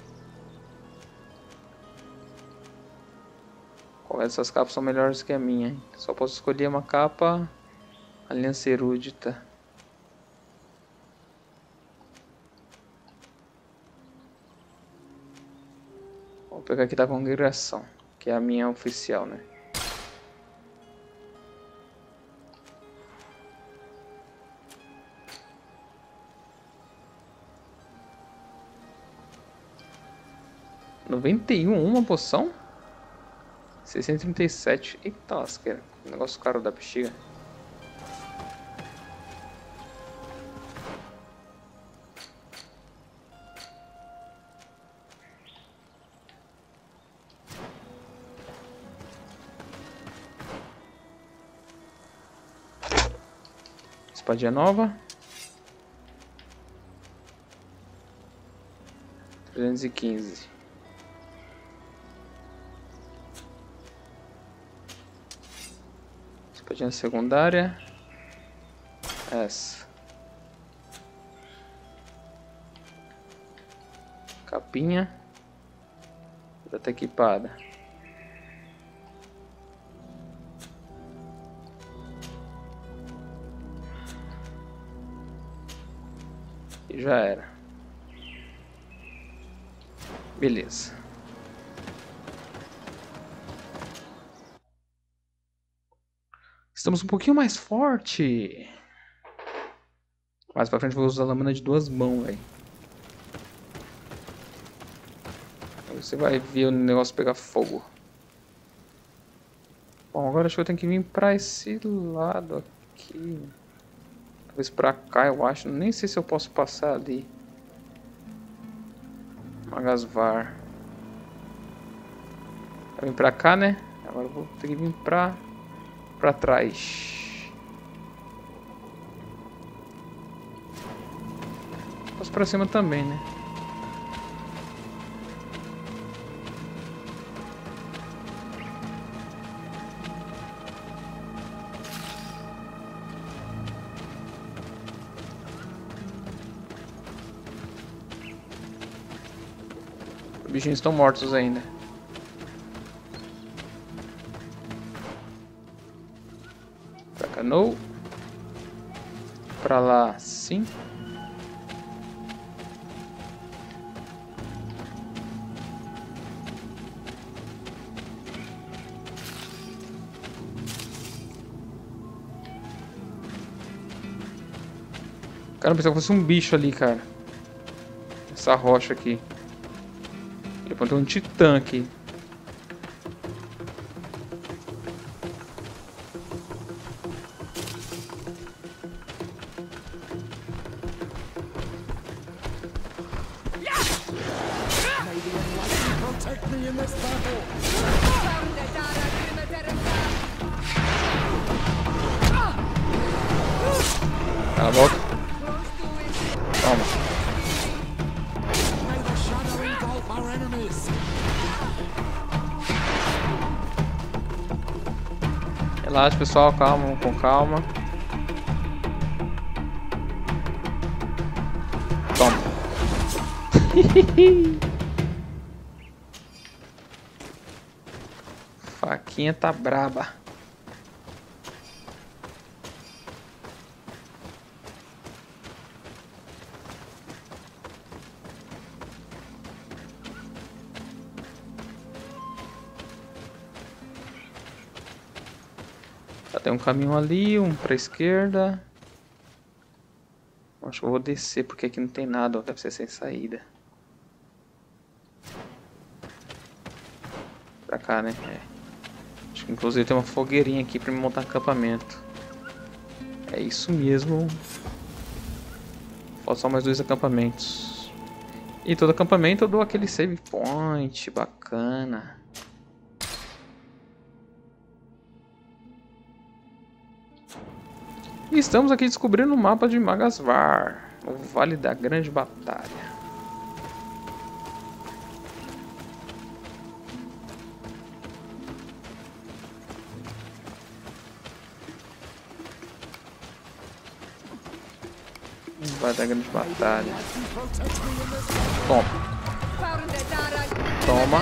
Qual dessas capas são melhores que a minha? Hein? Só posso escolher uma capa, aliança erudita. Vou pegar aqui da congregação, que é a minha oficial, né? noventa e um, uma poção? seiscentos e trinta e sete. Eita lasqueira. Negócio caro da bexiga. Espadinha nova. trezentos e quinze. Espadinha secundária. Essa. Capinha. Já tá equipada. E já era. Beleza. Estamos um pouquinho mais forte. Mais pra frente eu vou usar a lâmina de duas mãos, velho. Você vai ver o negócio pegar fogo. Bom, agora acho que eu tenho que vir pra esse lado aqui. Talvez pra cá, eu acho. Nem sei se eu posso passar ali. Magasvar. Eu vim pra cá, né? Agora eu vou ter que vir pra, pra trás. Posso pra cima também, né? Os bichinhos estão mortos ainda. Pra cá não. Pra lá sim. Cara, eu pensava que fosse um bicho ali, cara. Essa rocha aqui. Pode ter um titã aqui. Ela volta. Toma. Relaxa, pessoal, calma, com calma. Toma. Faquinha tá braba. tem um caminho ali, um pra esquerda. Acho que eu vou descer porque aqui não tem nada, ó, deve ser sem saída. Pra cá, né? É. Acho que inclusive tem uma fogueirinha aqui pra me montar acampamento. É isso mesmo. Falta só mais dois acampamentos. E todo acampamento eu dou aquele save point bacana. E estamos aqui descobrindo o mapa de Magasvar, o Vale da Grande Batalha. Vale da Grande Batalha. Toma. Toma.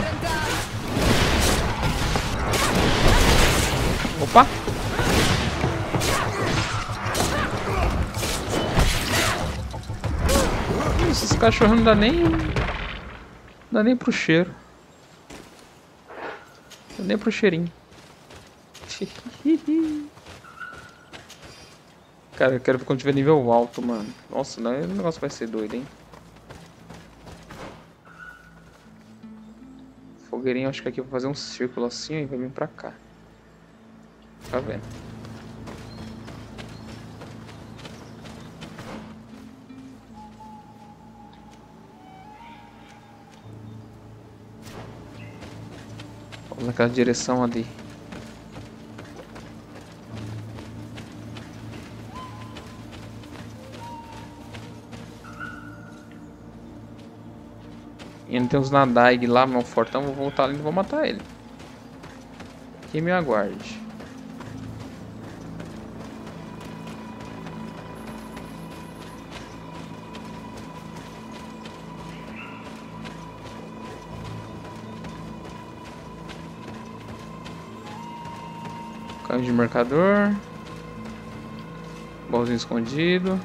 Opa! Esses cachorros não dá nem... Não dá nem pro cheiro. Não dá nem pro cheirinho. Cara, eu quero ver quando tiver nível alto, mano. Nossa, não, o negócio vai ser doido, hein? Fogueirinho, acho que aqui eu vou fazer um círculo assim e vai vir pra cá. Tá vendo? Vamos naquela direção ali. E ainda tem uns Nadaig lá, meu fortão, vou voltar ali e vou matar ele. Que me aguarde. Caminho de mercador. Baúzinho escondido.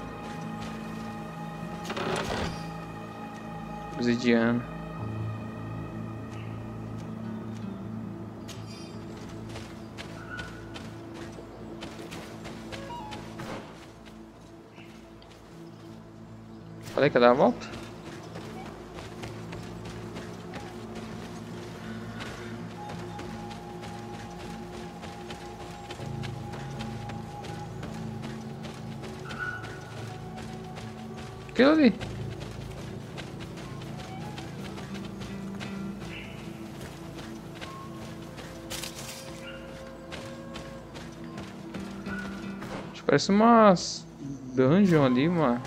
Obsidiano. Falei que ia dar a volta? Aquilo ali. Acho que parece umas dungeon ali, mano.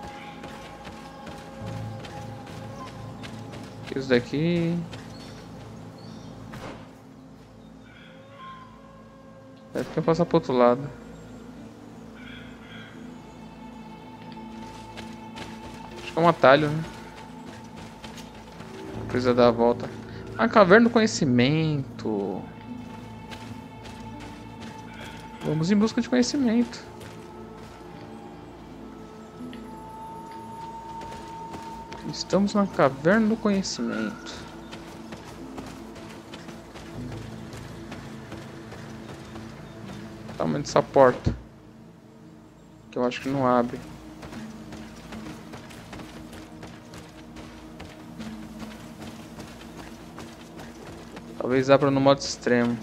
Isso daqui. Deve ter que passar pro outro lado. Acho que é um atalho, né? Precisa dar a volta. A caverna do conhecimento. Vamos em busca de conhecimento. Estamos na caverna do conhecimento. O tamanho dessa porta. Que eu acho que não abre. Talvez abra no modo extremo.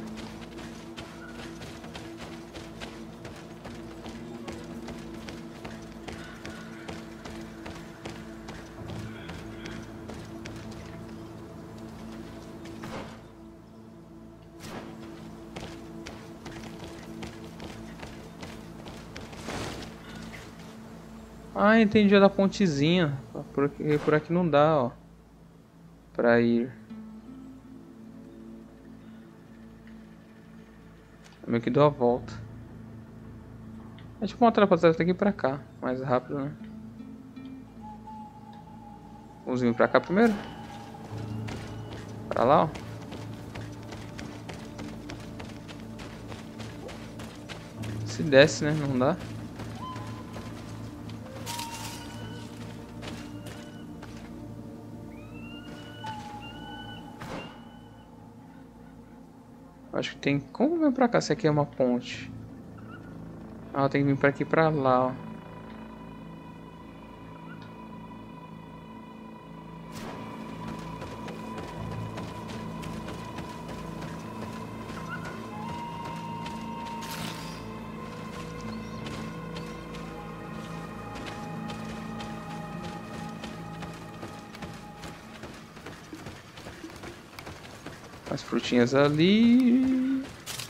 Ah, entendi, a da pontezinha. Por aqui, por aqui não dá, ó. Pra ir. Eu meio que deu a volta. É tipo uma trapaceira daqui pra cá. Mais rápido, né? Vamos vir pra cá primeiro? Pra lá, ó. Se desce, né? Não dá. Acho que tem como vir pra cá se aqui é uma ponte. Ah, tem que vir pra aqui pra lá, ó. As frutinhas ali.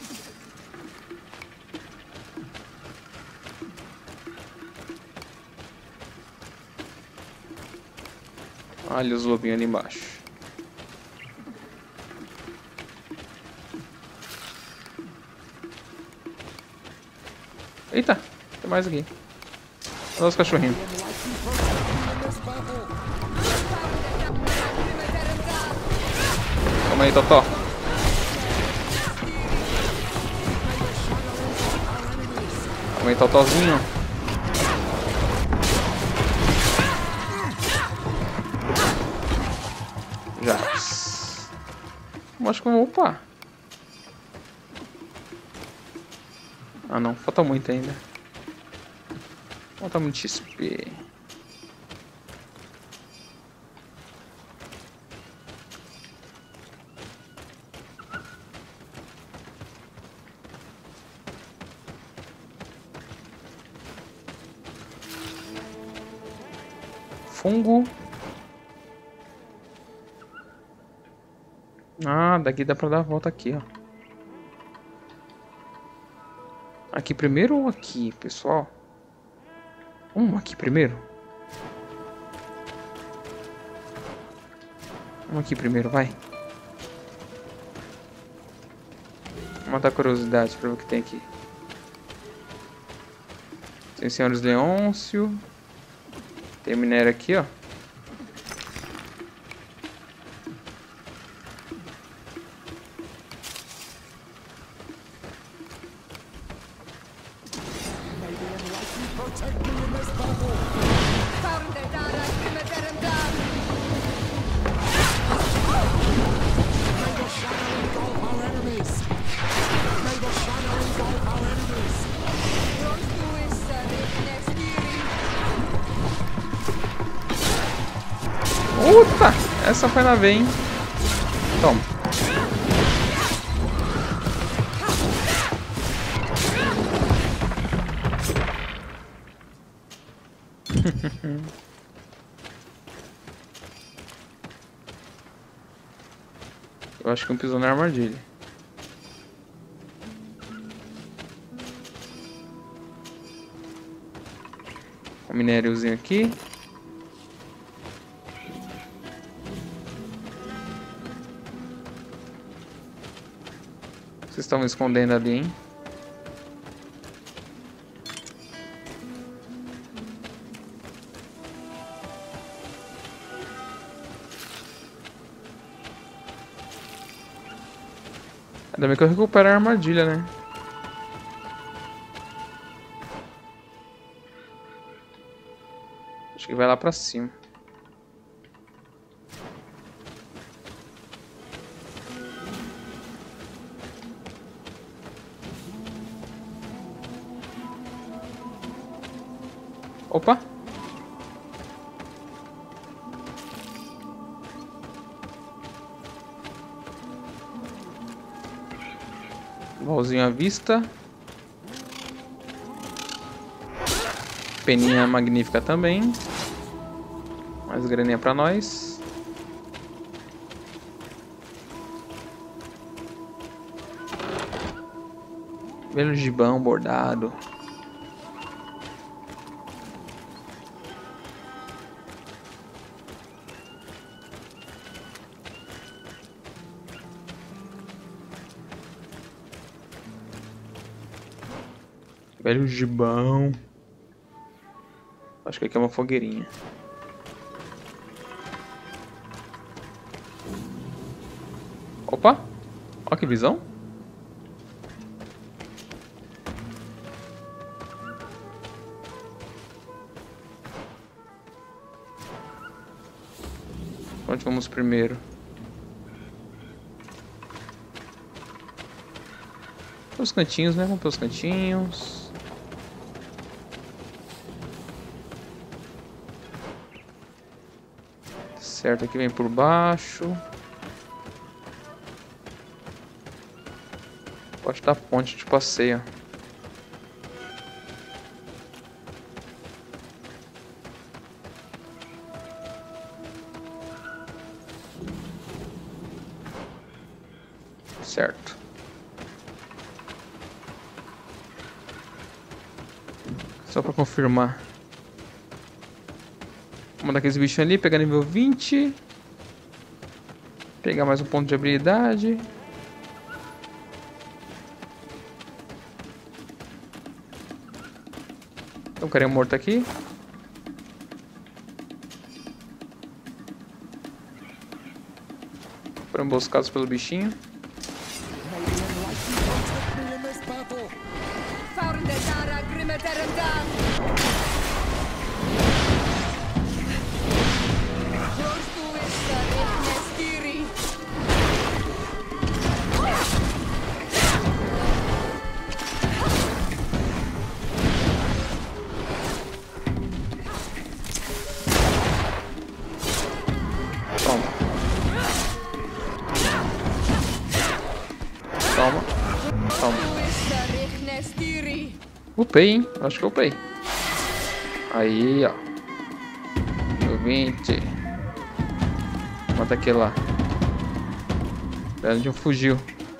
Olha os lobinhos ali embaixo. Eita, tem mais aqui. Olha os cachorrinhos. Calma aí, Totó. Calma aí, Totózinho. Já. Acho que eu vou upar. Ah não, falta muito ainda. Falta muito X P. Fungo. Ah, daqui dá pra dar a volta aqui, ó. Aqui primeiro ou aqui, pessoal? Vamos aqui primeiro? Vamos aqui primeiro, vai. Vou matar curiosidade pra ver o que tem aqui. Tem senhores Leôncio. Tem minério aqui, ó. Puta! Essa foi na veia, hein? Toma. Eu acho que um pisou na armadilha. Um minériozinho aqui. Vocês estão me escondendo ali, hein? Ainda bem que eu recupero a armadilha, né? Acho que vai lá pra cima. Opa! Baúzinho à vista. Peninha magnífica também. Mais graninha pra nós. Velho gibão bordado. Velho gibão. Acho que aqui é uma fogueirinha. Opa! Ó que visão. Onde vamos primeiro? Pelos cantinhos, né? Vamos pelos cantinhos. Certo, aqui vem por baixo. Pode estar a ponte de passeio. Certo. Só para confirmar. Vamos daqueles bichos ali, pegar nível vinte. Pegar mais um ponto de habilidade. Tem um carinha morto aqui. Foram emboscados pelo bichinho. Toma. Toma. Upei, hein? Acho que eu upei. Aí, ó. vinte. Mata aquele lá. Ele fugiu.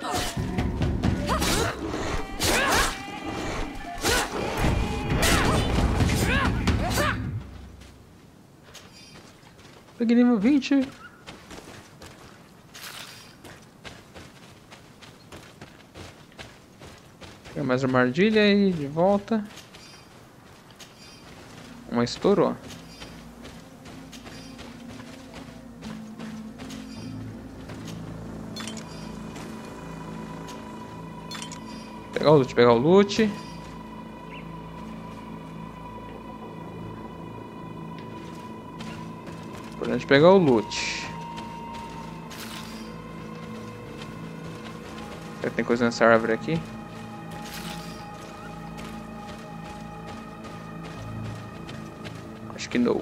Peguei nível vinte. Tem mais uma armadilha aí de volta. Uma estourou. Pegar o loot, pegar o loot. Importante pegar o loot. Será que tem coisa nessa árvore aqui? Acho que não.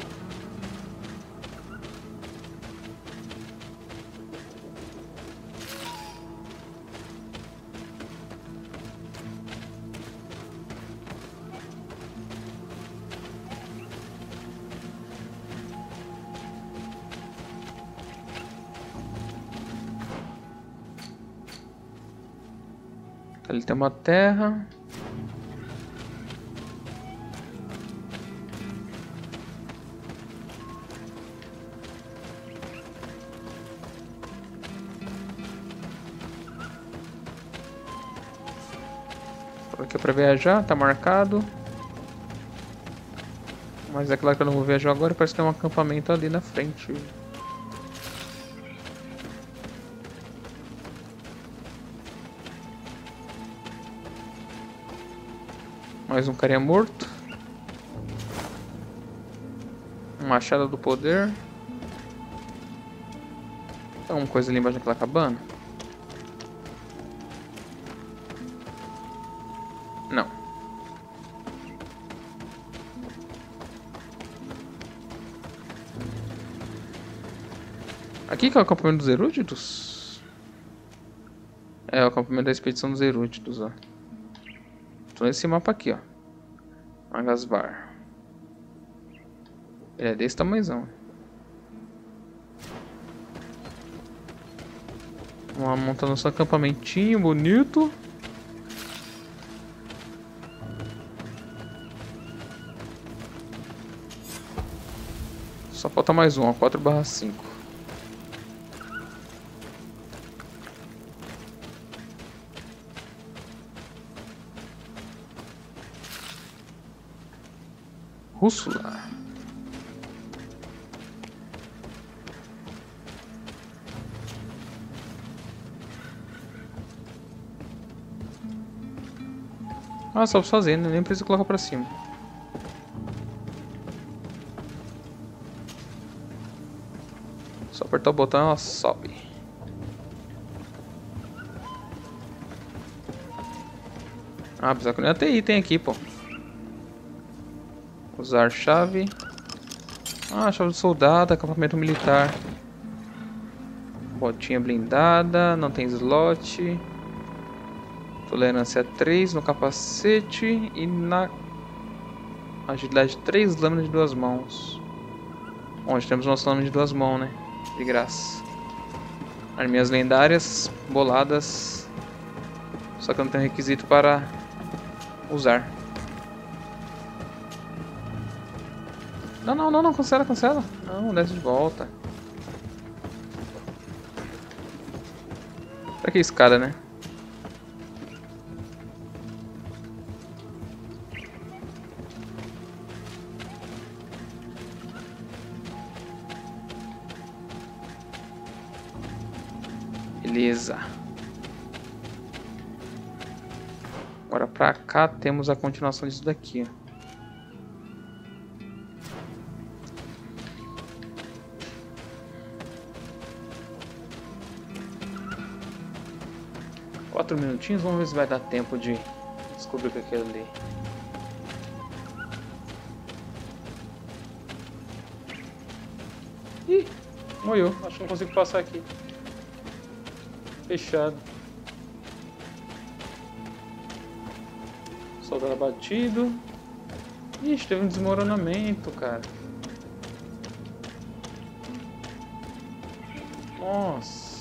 Ali tem uma terra. Aqui é pra viajar, tá marcado. Mas é claro que eu não vou viajar agora, parece que tem um acampamento ali na frente. Mais um carinha morto. Um machado do poder. Tem alguma coisa ali embaixo daquela cabana? Não. Aqui que é o acampamento dos Erúditos? É, o acampamento da expedição dos Erúditos, ó. Tô nesse mapa aqui, ó. Magasbar. Ele é desse tamanhozão. Vamos montar nosso acampamentinho bonito. Só falta mais um, ó. quatro barra cinco. Rússula. Ah, sobe sozinho, né? Nem precisa colocar pra cima. Só apertar o botão e ela sobe. Ah, apesar que não ia ter item aqui, pô. Usar chave. Ah, chave de soldado, acampamento militar. Botinha blindada, não tem slot. Tolerância três no capacete e na agilidade três, lâminas de duas mãos. Onde temos nossa lâmina de duas mãos, né? De graça. Arminhas lendárias, boladas. Só que eu não tenho requisito para usar. Não, não, não, não, cancela, cancela. Não, desce de volta. Pra que escada, né? Beleza. Agora pra cá temos a continuação disso daqui. Quatro minutinhos, vamos ver se vai dar tempo de descobrir o que é aquilo ali. Ih, morreu. Acho que não consigo passar aqui. Fechado. Soldado abatido. Ixi, teve um desmoronamento, cara. Nossa.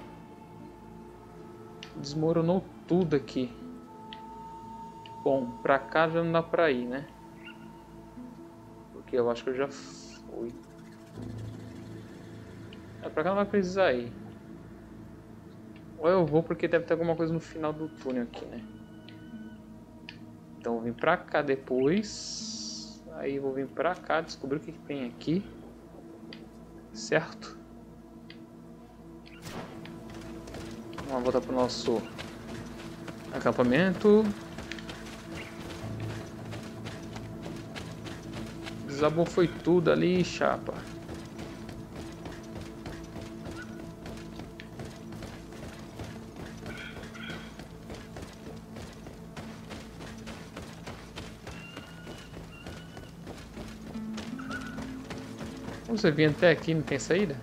Desmoronou tudo aqui. Bom, pra cá já não dá pra ir, né? Porque eu acho que eu já fui. É, pra cá não vai precisar ir. Ou eu vou porque deve ter alguma coisa no final do túnel aqui, né? Então eu vou vir pra cá depois. Aí eu vou vir pra cá, descobrir o que, que tem aqui. Certo? Vamos voltar pro nosso acampamento. Desabou foi tudo ali, chapa. Você vir até aqui, não tem saída?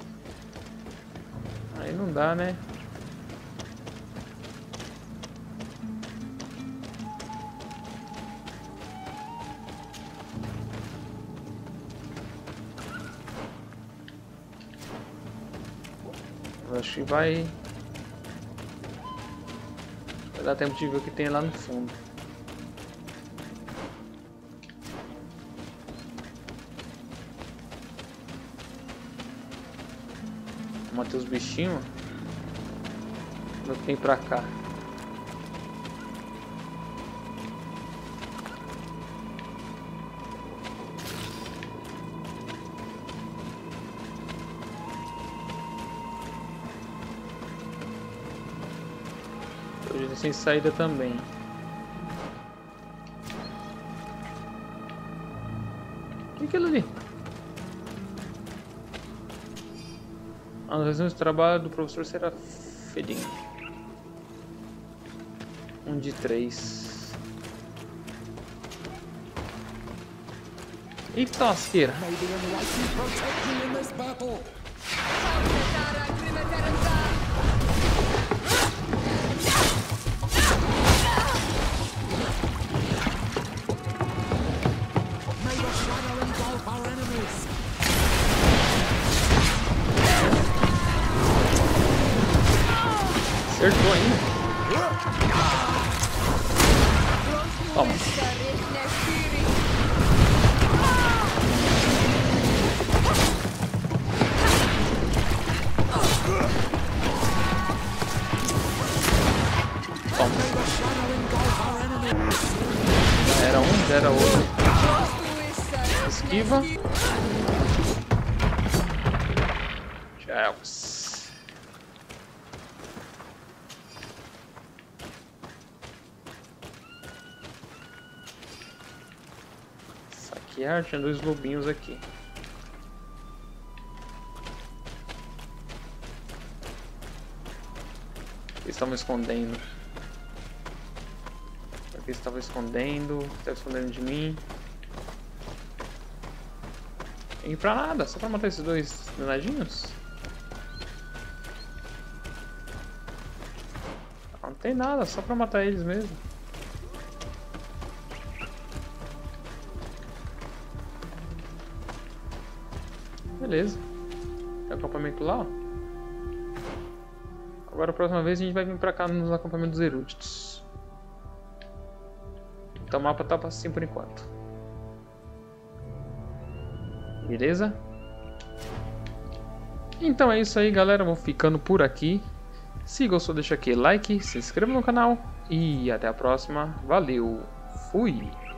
Aí não dá, né? Eu acho que vai... vai dar tempo de ver o que tem lá no fundo. Matei os bichinhos. O que tem pra cá? Hoje sem saída também. O que é aquilo ali? A razão de trabalho do professor será Fedin. Um de três. Eita, lasqueira. Acertou ainda. Toma. Toma. Já era um, já era outro. Esquiva. Tchau. Ah, tinha dois lobinhos aqui. Eles estavam escondendo. Eles estavam escondendo. Estavam escondendo de mim. Tem que ir pra nada, só pra matar esses dois danadinhos. Não tem nada, só pra matar eles mesmo. Beleza. Tem acampamento lá, ó. Agora a próxima vez a gente vai vir pra cá nos acampamentos eruditos. Então o mapa tá assim por enquanto. Beleza? Então é isso aí, galera. Vou ficando por aqui. Se gostou, deixa aqui like, se inscreva no canal. E até a próxima. Valeu. Fui.